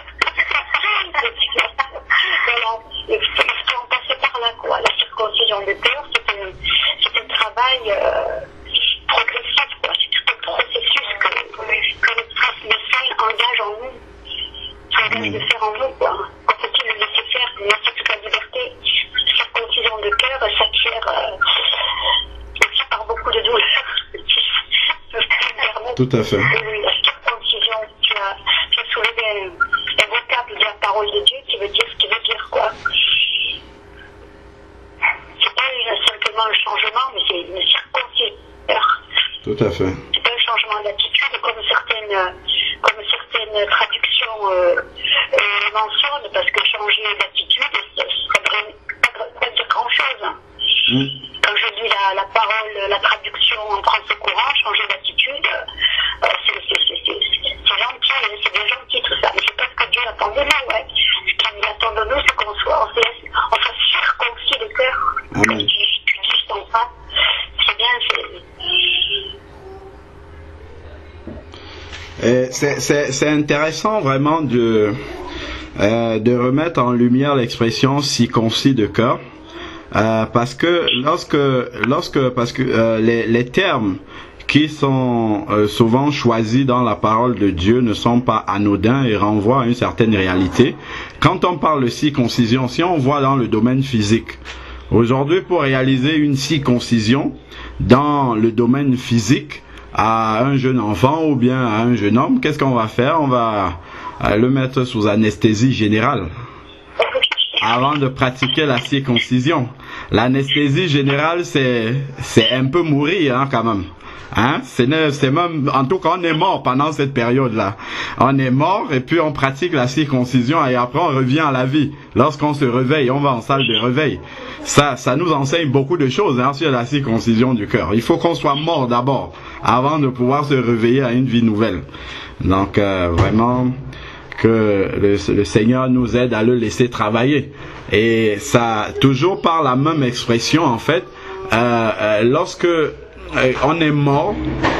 Voilà, il faut en passer par là, quoi. La circoncision de cœur, c'est un, c'est un travail euh, progressif, quoi. C'est tout un processus que, que le médecin engage en nous, engage de faire en nous, quoi. Quand c'est le nécessaire, merci toute la liberté, circoncision de cœur, s'acquiert euh, aussi par beaucoup de douleurs. Tout à fait. Oui, la circoncision, tu as, tu as soulevé un, un vocable de la parole de Dieu qui veut dire ce qu'il veut dire, quoi. C'est pas une, simplement un changement, mais c'est une circoncision. Tout à fait. C'est pas un changement d'attitude comme certaines, comme certaines traductions euh, euh, mentionnent, parce que changer d'attitude, ça ne veut pas dire grand-chose. Mm. Quand je dis la, la parole, la traduction en français courant, changer d'attitude, euh, c'est gentil, c'est bien gentil tout ça, mais c'est pas ce que Dieu attend de nous, ouais. Ce qu'il attend de nous, c'est qu'on soit, on soit circoncis le cœur. Comme tu, tu dis juste en face, c'est bien, c'est... C'est intéressant vraiment de, euh, de remettre en lumière l'expression circoncis de cœur. Euh, parce que lorsque, lorsque, parce que euh, les, les termes qui sont euh, souvent choisis dans la parole de Dieu ne sont pas anodins et renvoient à une certaine réalité. Quand on parle de circoncision, si on voit dans le domaine physique, aujourd'hui pour réaliser une circoncision dans le domaine physique à un jeune enfant ou bien à un jeune homme, qu'est-ce qu'on va faire? On va euh, le mettre sous anesthésie générale avant de pratiquer la circoncision. L'anesthésie générale, c'est c'est un peu mourir hein, quand même. Hein? C'est même, en tout cas, on est mort pendant cette période-là. On est mort et puis on pratique la circoncision et après on revient à la vie. Lorsqu'on se réveille, on va en salle de réveil. Ça, ça nous enseigne beaucoup de choses hein, sur la circoncision du cœur. Il faut qu'on soit mort d'abord avant de pouvoir se réveiller à une vie nouvelle. Donc euh, vraiment que le, le Seigneur nous aide à le laisser travailler. Et ça, toujours par la même expression en fait, euh, euh, lorsque on est mort,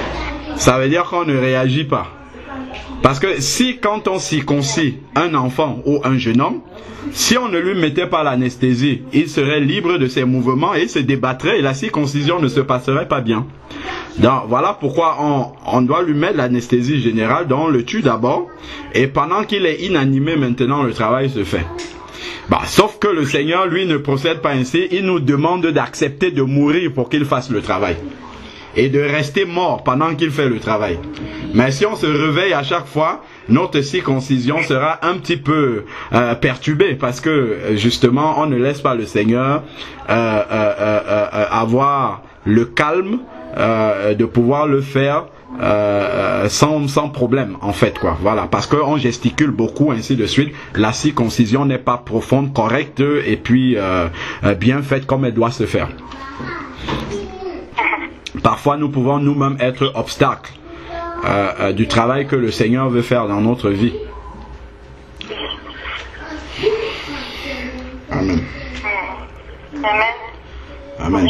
ça veut dire qu'on ne réagit pas. Parce que si quand on circoncis un enfant ou un jeune homme, si on ne lui mettait pas l'anesthésie, il serait libre de ses mouvements et il se débattrait et la circoncision ne se passerait pas bien. Donc voilà pourquoi on, on doit lui mettre l'anesthésie générale, donc on le tue d'abord et pendant qu'il est inanimé maintenant le travail se fait. Bah, sauf que le Seigneur lui ne procède pas ainsi, il nous demande d'accepter de mourir pour qu'il fasse le travail. Et de rester mort pendant qu'il fait le travail. Mais si on se réveille à chaque fois, notre circoncision sera un petit peu euh, perturbée parce que justement on ne laisse pas le Seigneur euh, euh, euh, euh, avoir le calme euh, de pouvoir le faire euh, sans, sans problème en fait quoi. Voilà, parce qu'on gesticule beaucoup ainsi de suite. La circoncision n'est pas profonde, correcte et puis euh, bien faite comme elle doit se faire. Parfois, nous pouvons nous-mêmes être obstacles euh, euh, du travail que le Seigneur veut faire dans notre vie. Amen. Amen.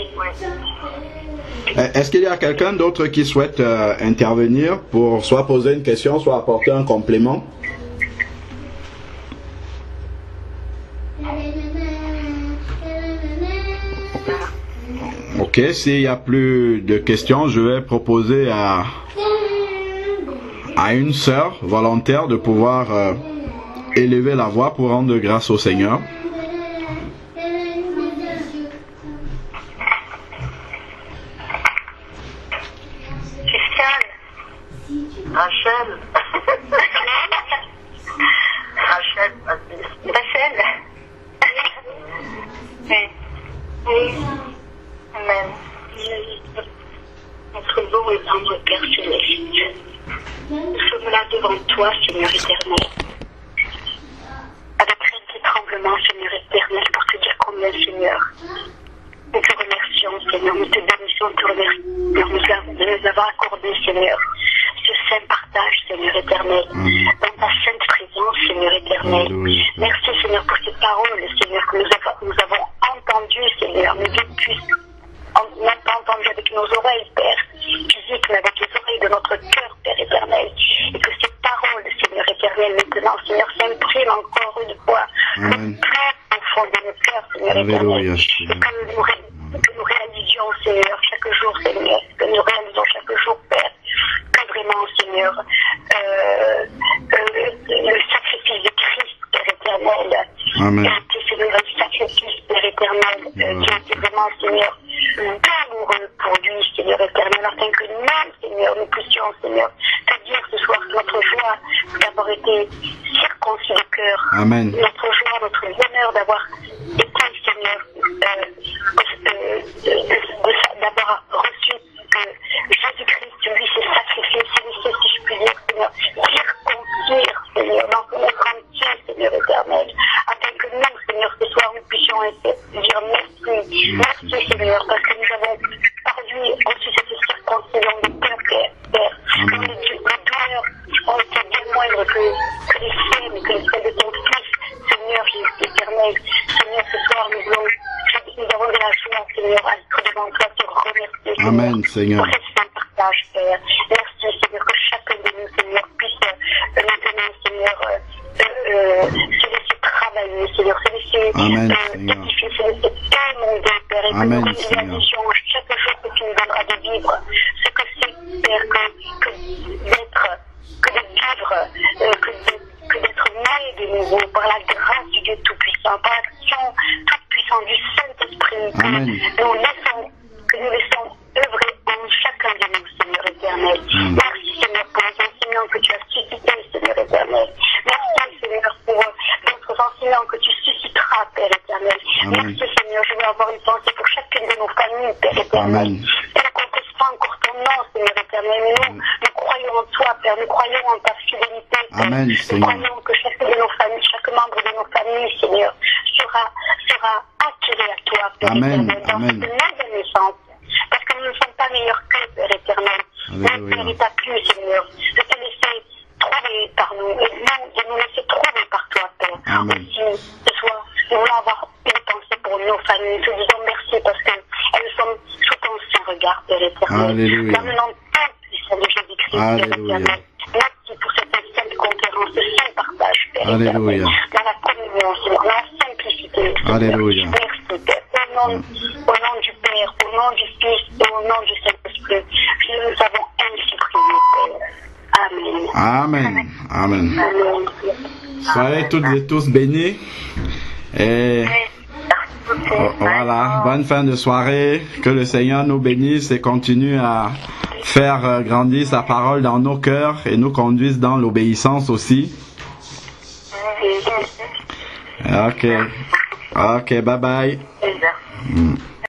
Est-ce qu'il y a quelqu'un d'autre qui souhaite euh, intervenir pour soit poser une question, soit apporter un complément? Ok, s'il n'y a plus de questions, je vais proposer à, à une sœur volontaire de pouvoir euh, élever la voix pour rendre grâce au Seigneur. Rachel. Rachel. Rachel. Oui. Amen. Notre beau et tendre Père Céleste, nous sommes là devant toi, Seigneur éternel, avec crainte et tremblement, Seigneur éternel, pour te dire combien, Seigneur, nous te remercions, Seigneur, nous te bénissons, nous te remercions de nous avoir accordé, Seigneur, ce saint partage, Seigneur éternel, dans ta sainte présence, Seigneur éternel. Merci, Seigneur, pour ces paroles, Seigneur, que nous avons, nous avons entendues, Seigneur, mais vécues. On n'a pas entendu avec nos oreilles, Père, physiques, mais avec les oreilles de notre cœur, Père éternel. Et que, cœur, Seigneur éternel. Que nous, ré, que nous réalisions, Seigneur, chaque jour, Seigneur, que nous réalisons chaque jour, Père, que vraiment, Seigneur, euh, euh, le sacrifice de Christ, Père éternel, Amen. a été, Seigneur, un sacrifice, Père éternel, euh, qui a été vraiment, Seigneur, douloureux pour lui, Seigneur éternel, afin que nous, Seigneur, nous puissions, Seigneur, te dire ce soir notre joie d'avoir été circoncis de cœur. Amen. Notre joie, notre bonheur d'avoir été, Seigneur, euh, euh, euh, d'avoir reçu que Jésus-Christ, lui, s'est sacrifié, s'est laissé, si je puis dire, Seigneur, circoncire, Seigneur, dans son être entier, Seigneur éternel, afin que nous, Seigneur, ce soir, nous puissions dire merci, merci, Seigneur, parce que nous avons par lui reçu cette circoncision de cœur, Père. Que les, les douleurs ont été bien moindres que, que les siennes, que les celles de ton Fils, Seigneur Jésus éternel. Seigneur, ce soir, nous, voulons, nous avons de la joie, Seigneur, à être devant toi, te remercier, Seigneur, Amen, Seigneur. pour ce saint partage, Père. Merci, Seigneur, que chacun de nous, Seigneur, puisse euh, maintenant, Seigneur, euh, euh, se laisser travailler, Seigneur, se laisser Amen, euh, édifier, se laisser émonder, Père, et Amen, que nous réalisions chaque jour que tu nous donneras de vivre ce que c'est, Père, que, que d'être, que de vivre, euh, que, de, que d'être né de nouveau par la grâce du Dieu Tout-Puissant, par l'action toute-puissante du Saint-Esprit, que nous laissons, que nous laissons œuvrer en chacun de nous, Seigneur éternel. Mm. Merci, Seigneur, pour les enseignants que tu as suscités, Seigneur éternel. Merci, Seigneur, pour d'autres enseignants que tu susciteras, Père éternel. Amen. Merci, Seigneur, je veux avoir une pensée pour chacune de nos familles, Père éternel. Amen. Et ne conteste pas encore ton nom, Seigneur éternel. Mais nous, nous croyons en toi, Père. Nous croyons en ta fidélité, Père. Amen, nous Seigneur. croyons que chacune de nos familles, chaque membre de nos familles, Seigneur, sera, sera attiré à toi, Père Amen. éternel, dans Amen. cette nouvelle naissance. Parce que nous ne sommes pas meilleurs qu'eux, Père éternel. Nous ne mérite pas plus, Seigneur, de te laisser trouver par nous, et nous, de nous laisser trouver par toi, Père. Amen. Aussi, ce soir, nous voulons avoir une pensée pour nos familles. Nous te disons merci parce qu'elles sont sous ton saint regard, Père éternel. Alléluia. Dans le nom puissant de Jésus-Christ, Père éternel. Merci pour cette sainte conférence, ce saint partage, Père Alléluia. éternel. Dans la communion, Seigneur, dans la simplicité. Alléluia. Merci, Père. Au nom, au nom du Père, au nom du Fils et au nom du Saint-Esprit, nous nous avons ainsi prié, Père. Amen. Amen. Amen. Amen. Soyez toutes et tous bénis. Et voilà, bonne fin de soirée. Que le Seigneur nous bénisse et continue à faire grandir sa parole dans nos cœurs et nous conduise dans l'obéissance aussi. Ok. Ok, bye bye. Mm.